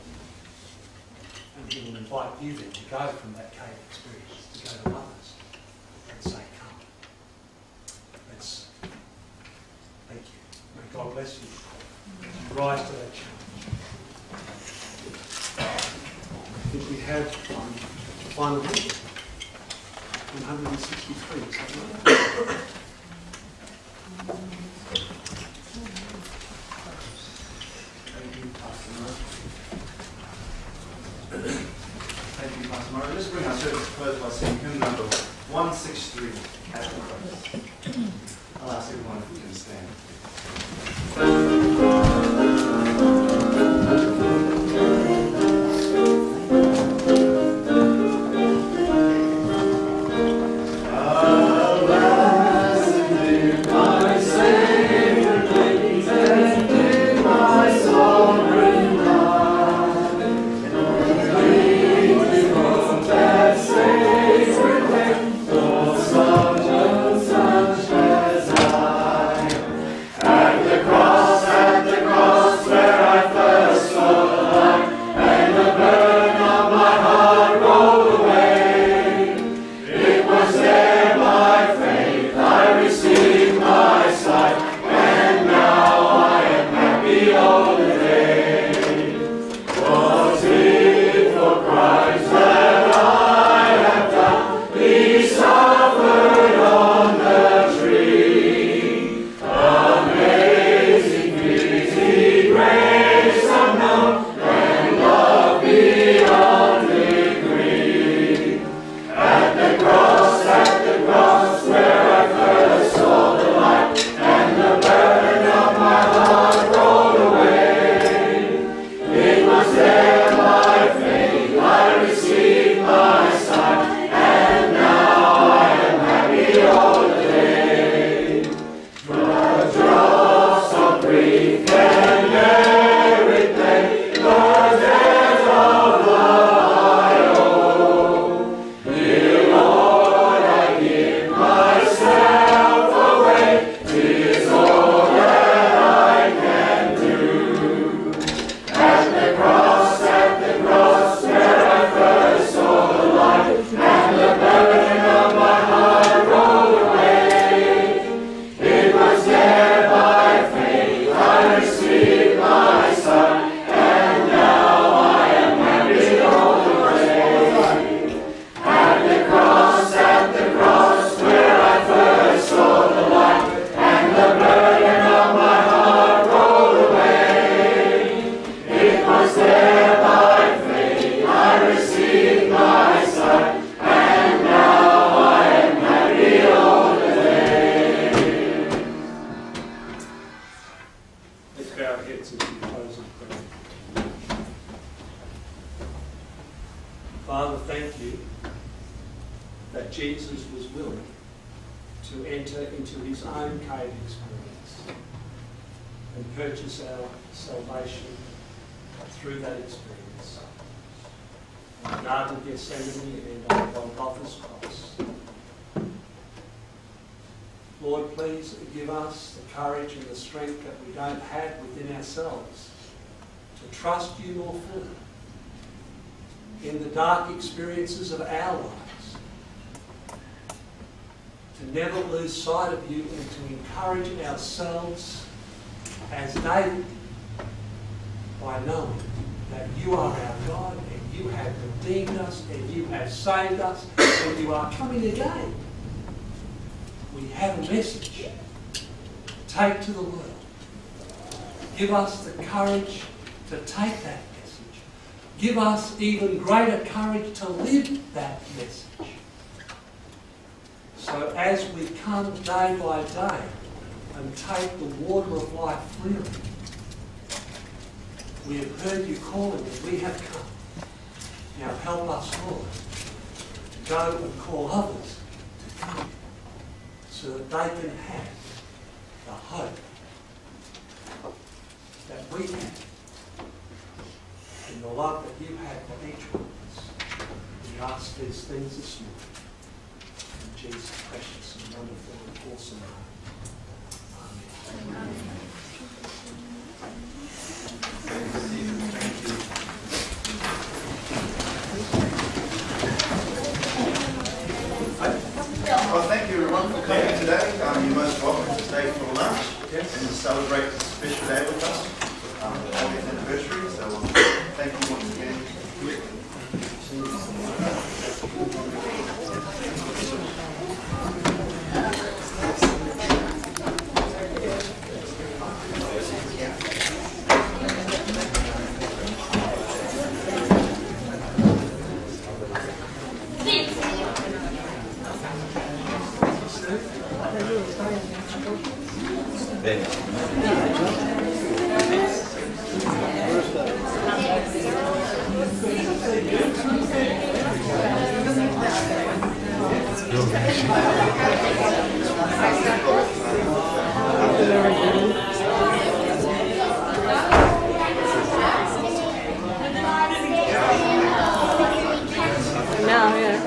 And He will invite you then to go from that cave experience, to go to others, and say, come. Let's thank you. May God bless you. Rise to that challenge. I think we have final hymn, 163, is that right? Thank you, Pastor Mark. service to close by singing hymn number 163, At the Cross. I'll ask everyone if we can stand. Father, thank you that Jesus was willing to enter into his own cave experience and purchase our salvation through that experience. In the Garden of Gethsemane and on Golgotha's cross. Lord, please give us the courage and the strength that we don't have within ourselves to trust you more fully in the dark experiences of our lives, to never lose sight of you and to encourage ourselves as David by knowing that you are our God and you have redeemed us and you have saved us and you are coming again. We have a message to take to the world. Give us the courage to take that message. Give us even greater courage to live that message. So as we come day by day and take the water of life freely, we have heard you calling and we have come. Now help us, Lord, to go and call others to come so that they can have the hope that we have and the love that you have for each one of us. We ask these things this morning in Jesus' precious and wonderful and awesome name. Amen. Well, thank you everyone for coming today. You're most welcome to stay for lunch and to celebrate this special day with us, the 40th anniversary. So thank you once again. The Now, yeah.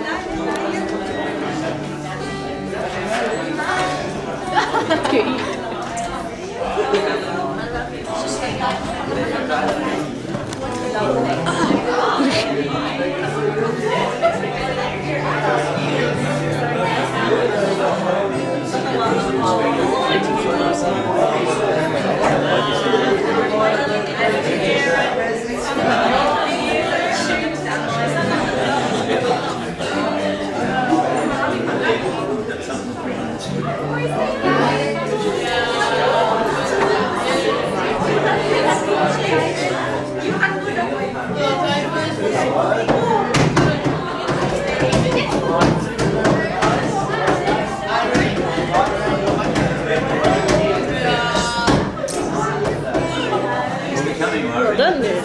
Well done, dude.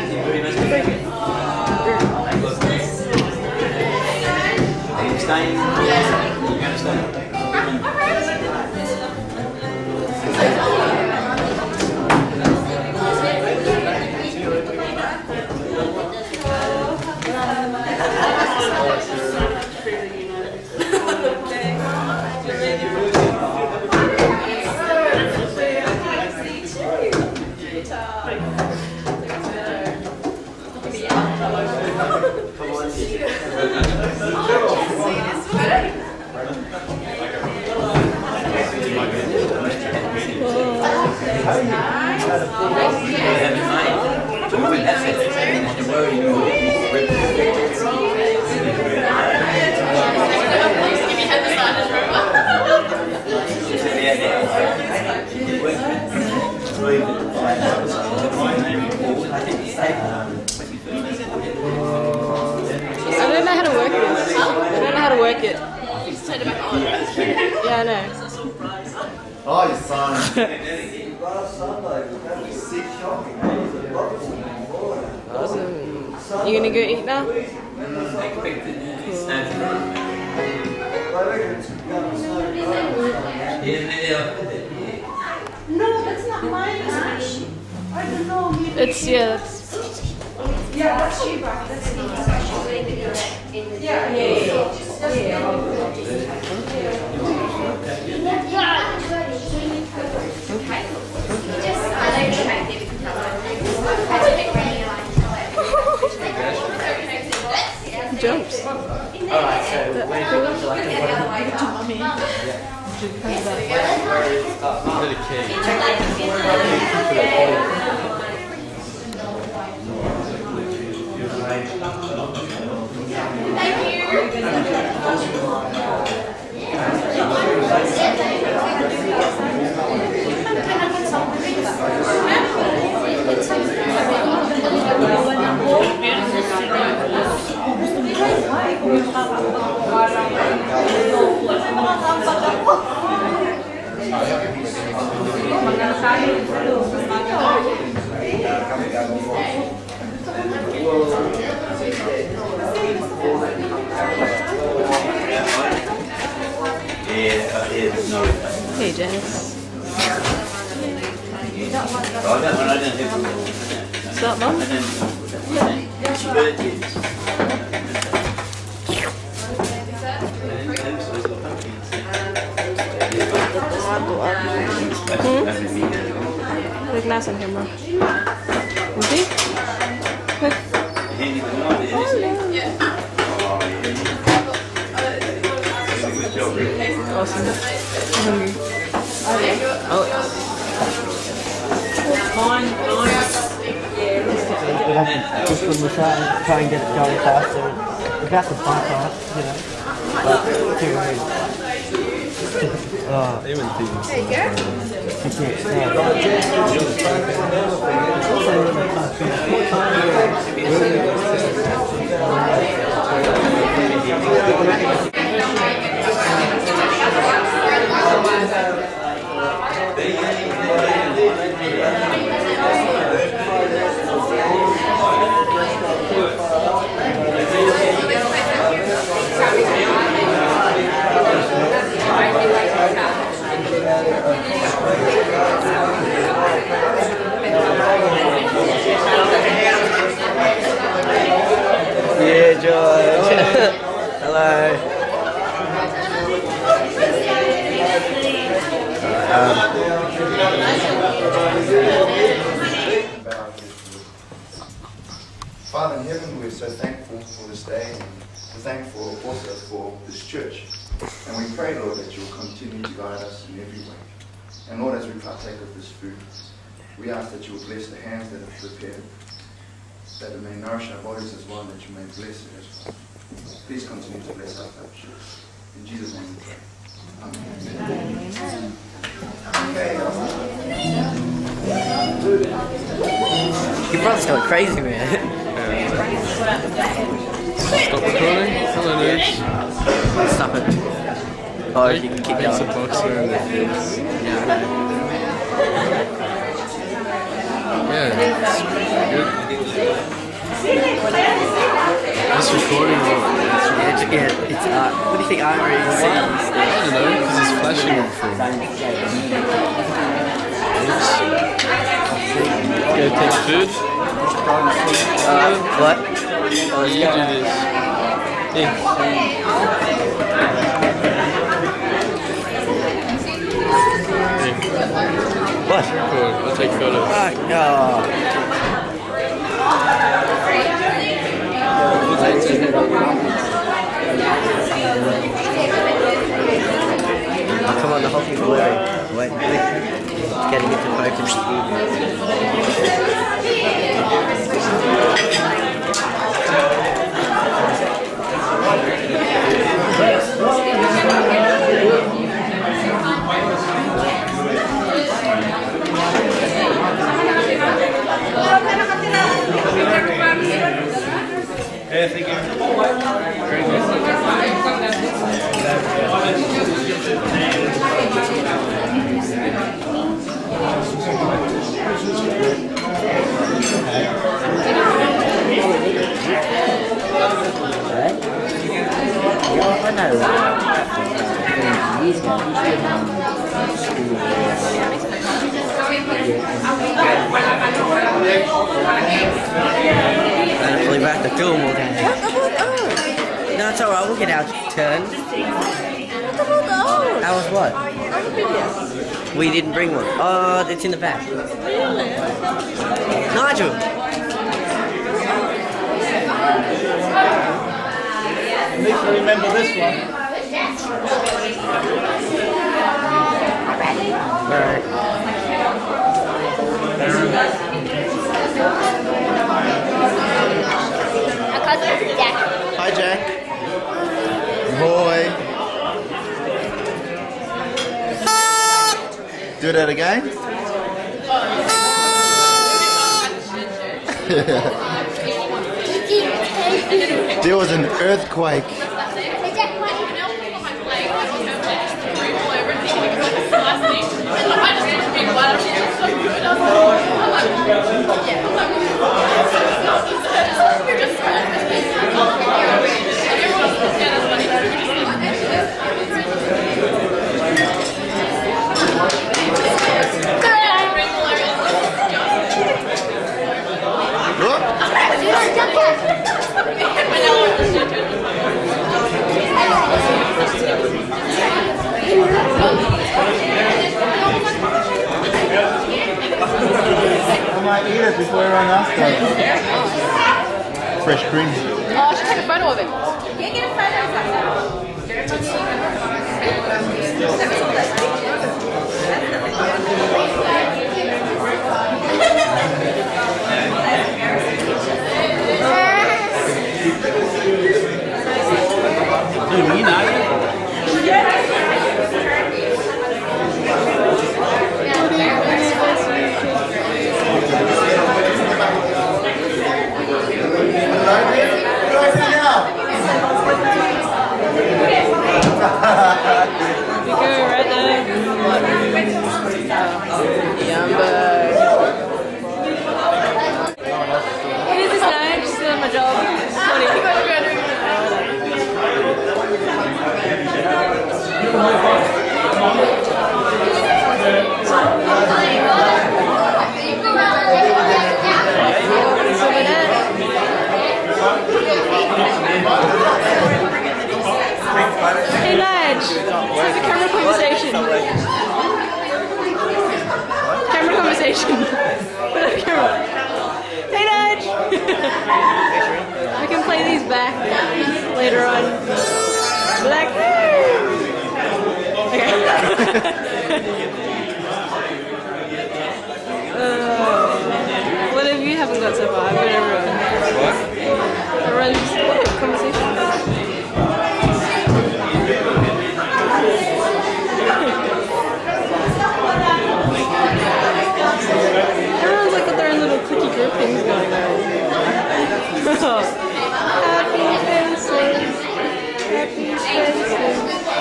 Are you staying? You're going to stay? I don't know how to work this. I don't know how to work it. Yeah, I know. Oh, your son. Awesome. You gonna go eat now? No, that's not mine. I don't know. It's, yeah, that's... Yeah, that's you, Brock. That's me. Jumps. Alright, so where do you like to Hey, Janice. What's up, Mum? Look nice on camera. See? Awesome. I'm hungry. Oh, Just when we try and get it going faster, we got the fun part, you know. But too late. Even there you go. Yeah. Father in heaven, we're so thankful for this day, and we're thankful also for this church. And we pray, Lord, that you will continue to guide us in every way. And Lord, as we partake of this food, we ask that you will bless the hands that have prepared, that it may nourish our bodies as well, and that you may bless it as well. Please continue to bless our fellowship. In Jesus' name we pray. Amen. Your brother's going crazy, man. Stop recording? Hello, dudes. Stop it. Oh, you can keep It's a going. boxer in the fields. Yeah, it's pretty good. It's recording or It's what do you think Ivory is saying? I don't know, because it's flashing from. Oops. You gonna take food? What? Oh, you do this. Yeah. What? Cool, I'll take photos. Fuck no. Oh, come on, the whole thing's blurry. Wait, it's getting into And hopefully we have to film all day. No, it's alright, we'll get our turn. Ours what? We didn't bring one. Oh, it's in the back. Nigel! At least I remember this one. Alright. Hi, Jack. Boy. Do that again. There was an earthquake. I might eat it before everyone else does. Fresh cream. Oh, I should take a photo of it. Yeah, get a photo of that. Dude, you know. We go right there. What is this now? I'm just doing my job. Hey Nige, this is a camera conversation. conversation. Hey, Nudge! We can play these back later on. Black. Okay. What if you haven't got so far? I'm gonna ruin. What? Run conversation. Everyone's like got their own little clicky group things going on. Happy fences. Happy fences.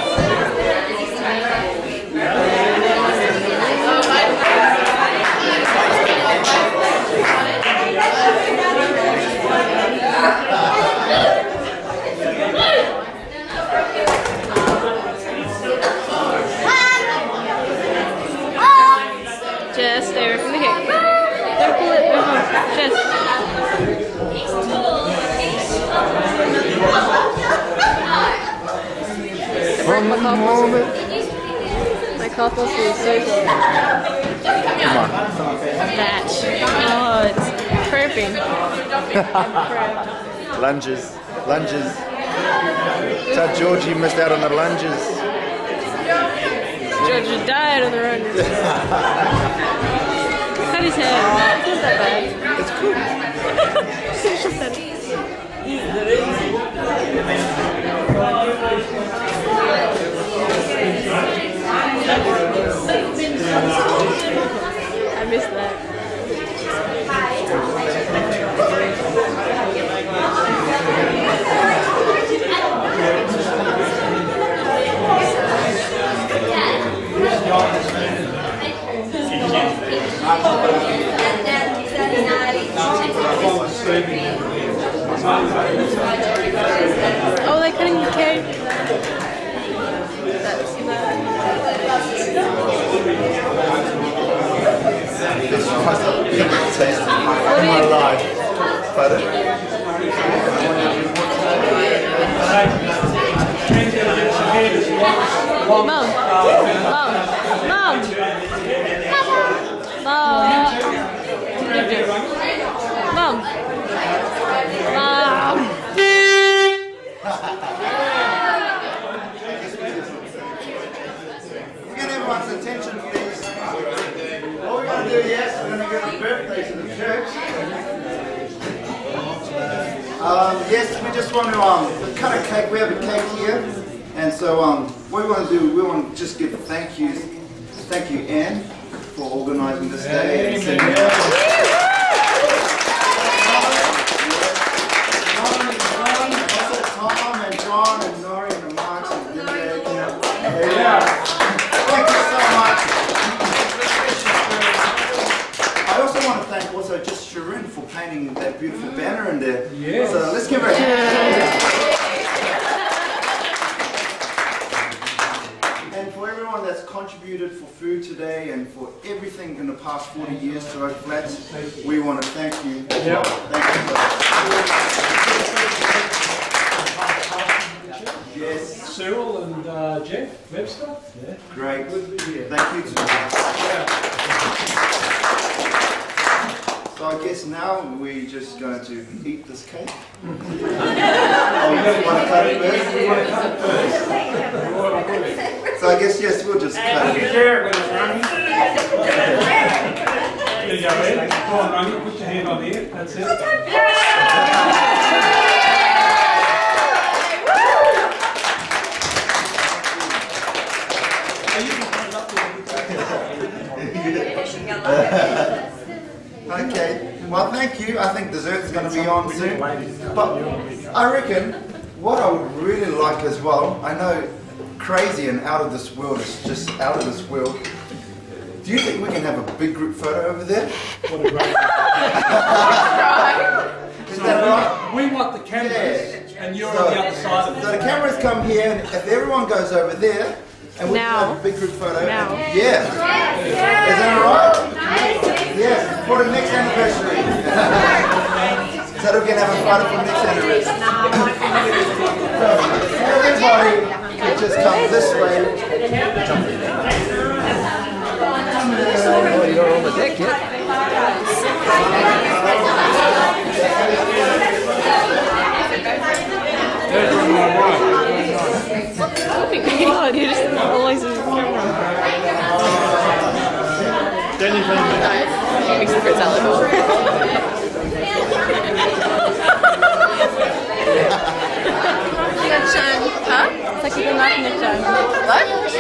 Just stay away from the cake. Don't pull it. Just. I broke my cough muscle. My cough muscle is so cold. Come on. That. Oh, it's cramping. Cramped. Lunges. Tell Georgie you missed out on the lunges. George died on the run. Cut his head. It's not that bad. It's cool. It's just that. I missed that. Oh, they're cutting the cake. That's This was the biggest taste of my life. Pardon? Mom! Mom! Get everyone's attention, please. What we're going to do, yes, we're going to give a birthday to the church. Yes, we just want to cut a cake. We have a cake here, and so what we want to do, we want to just give thank you, Anne, for organising this day. And sending Tom and John and Nori and Mark and Linda. Thank you so much. I also want to thank also just Sharon for painting that beautiful banner in there. Yes. So let's give her a hand. And for everyone that's contributed for food today and for everything in the past 40 years to Oak Flats, we want to thank you. Yeah. Thank you. Yes. Cyril and Jeff Webster. Yeah. Great. Good to be here. Thank you to you. So I guess now we're just going to eat this cake. Oh, you want to cut it first? So I guess, yes, we'll just cut it. There you go, Ed. Go on, Rami, put your hand on here. That's it. Okay, well thank you. I think dessert is going to be on soon. But I reckon what I would really like as well, I know crazy and out of this world is just out of this world. Do you think we can have a big group photo over there? What a great Is that right? We want the cameras, and you're on the other side of it. So the cameras come here, and if everyone goes over there, and we can have a big group photo. Now. Yeah. Is that alright? Yeah. For the next anniversary. So that we can have a photo for the next anniversary. Everybody can just come this way. Oh, you're not on the deck yet. Oh my god, you're just always in the camera. Except for Telephone. You got Sean. Huh? It's like you're not in the Sean. What?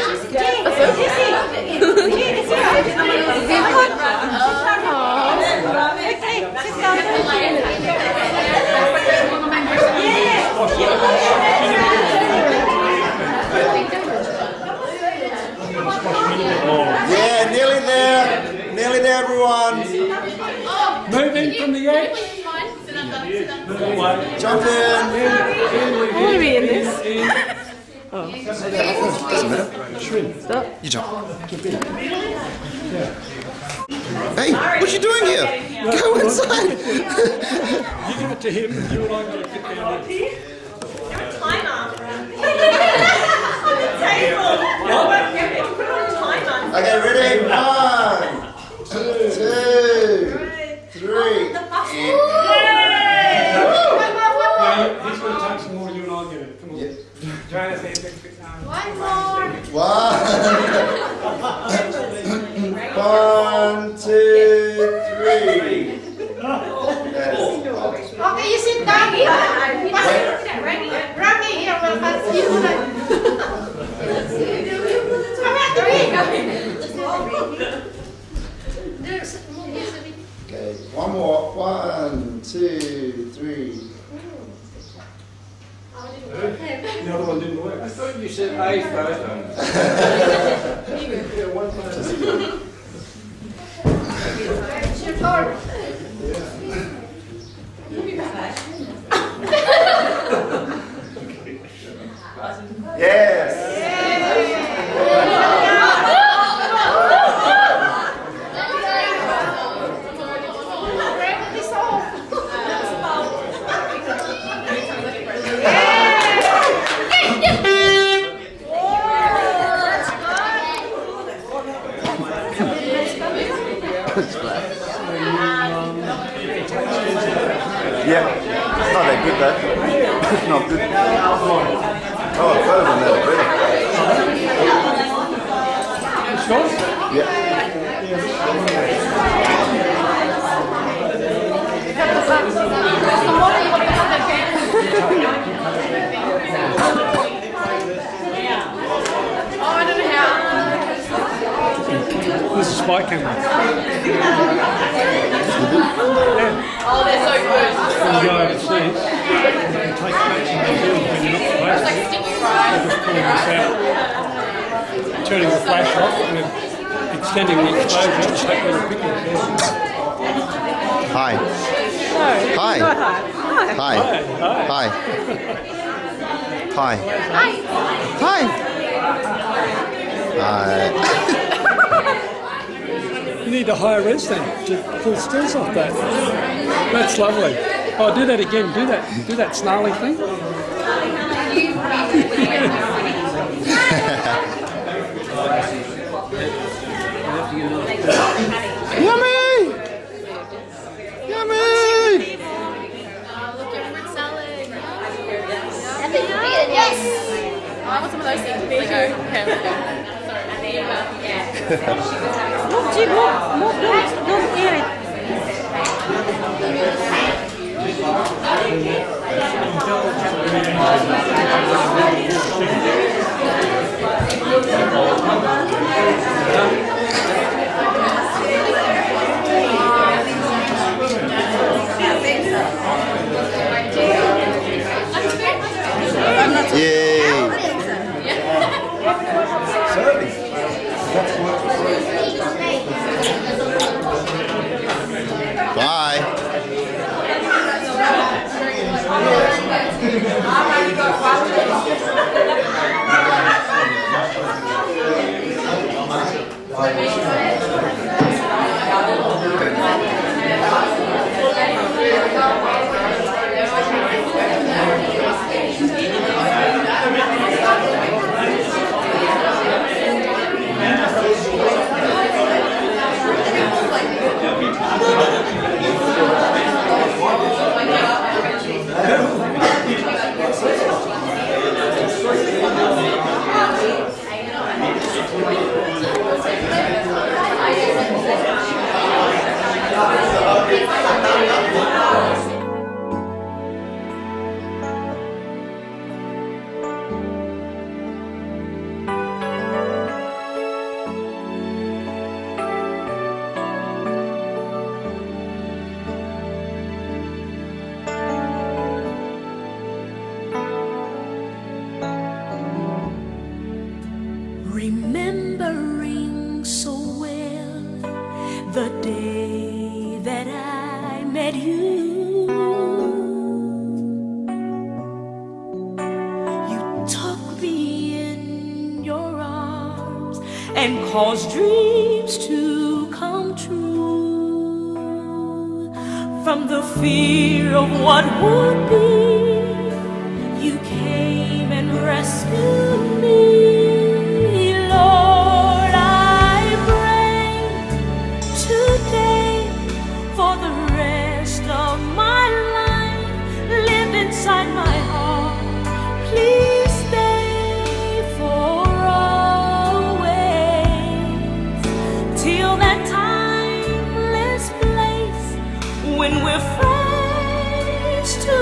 Yeah, nearly there. Nearly there, everyone. Moving from the edge. Jump in. I want to be in this. Oh. Doesn't matter. Shrimp. Stop. You jump. Hey, what you doing here? Go inside. You give it to him. You and I get down here. You're a timer. On the table. Put on a timer. Okay, ready? 1, 2, 3. He's going to take some more. You and I get it. Come on. One more. 1, 2, 3. Okay, you sit down here. Rami here will pass you. Come on, there you go. Okay, one more. 1, 2, 3. The other one didn't work. I thought you said A first. Yes. Yeah, it's not that good though. It's not good. Oh, it's better than that already. Sure? Yeah. This is spy camera. Oh, they're so good. When you go overseas, you can take photos in New Zealand when you're not supposed to. They're just pulling this out, turning the flash off and then extending the exposure to take little pictures. Hi. Hi. Not hi. Hi. Hi. Hi. Hi. Hi. You need a higher res then to pull stills off that. That's lovely. Oh, do that again. Do that snarly thing. Yummy! Yummy! Look at fruit salad. Yes. I want some of those things. There you go. Okay, let's go. Look, Jim, look. Don't hear it. Yay! Bye. remembering so well the day that I met you. You took me in your arms and caused dreams to come true. From the fear of what would be, you came and rescued me. Lord, I pray today for the rest of my life. Live inside my heart. Please stay for always, till that timeless place when we're face to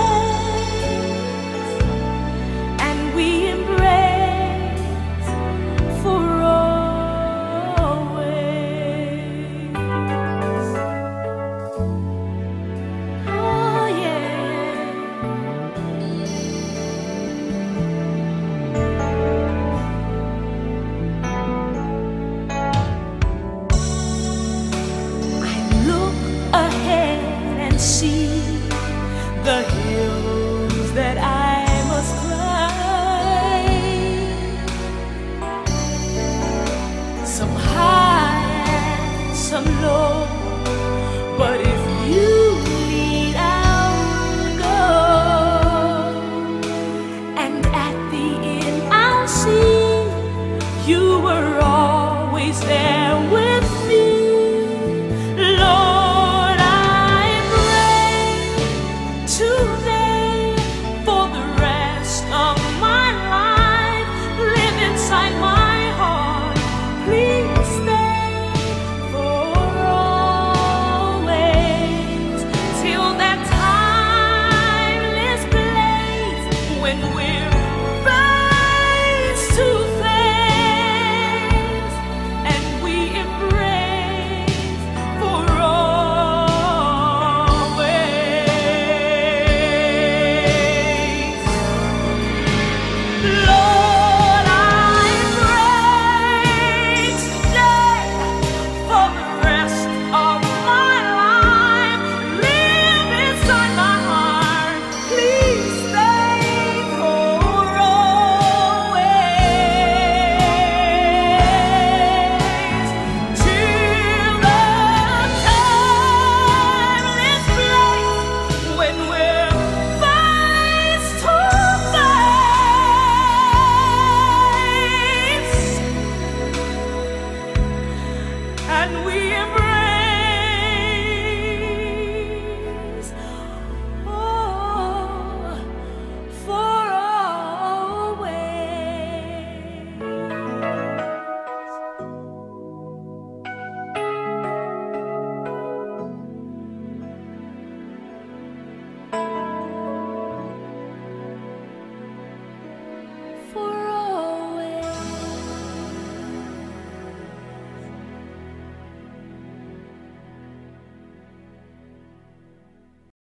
face and we embrace for always. Oh yeah. I look ahead and see the hills that I must climb, some high and some low, but if you lead, I'll go, and at the end I'll see you were always there.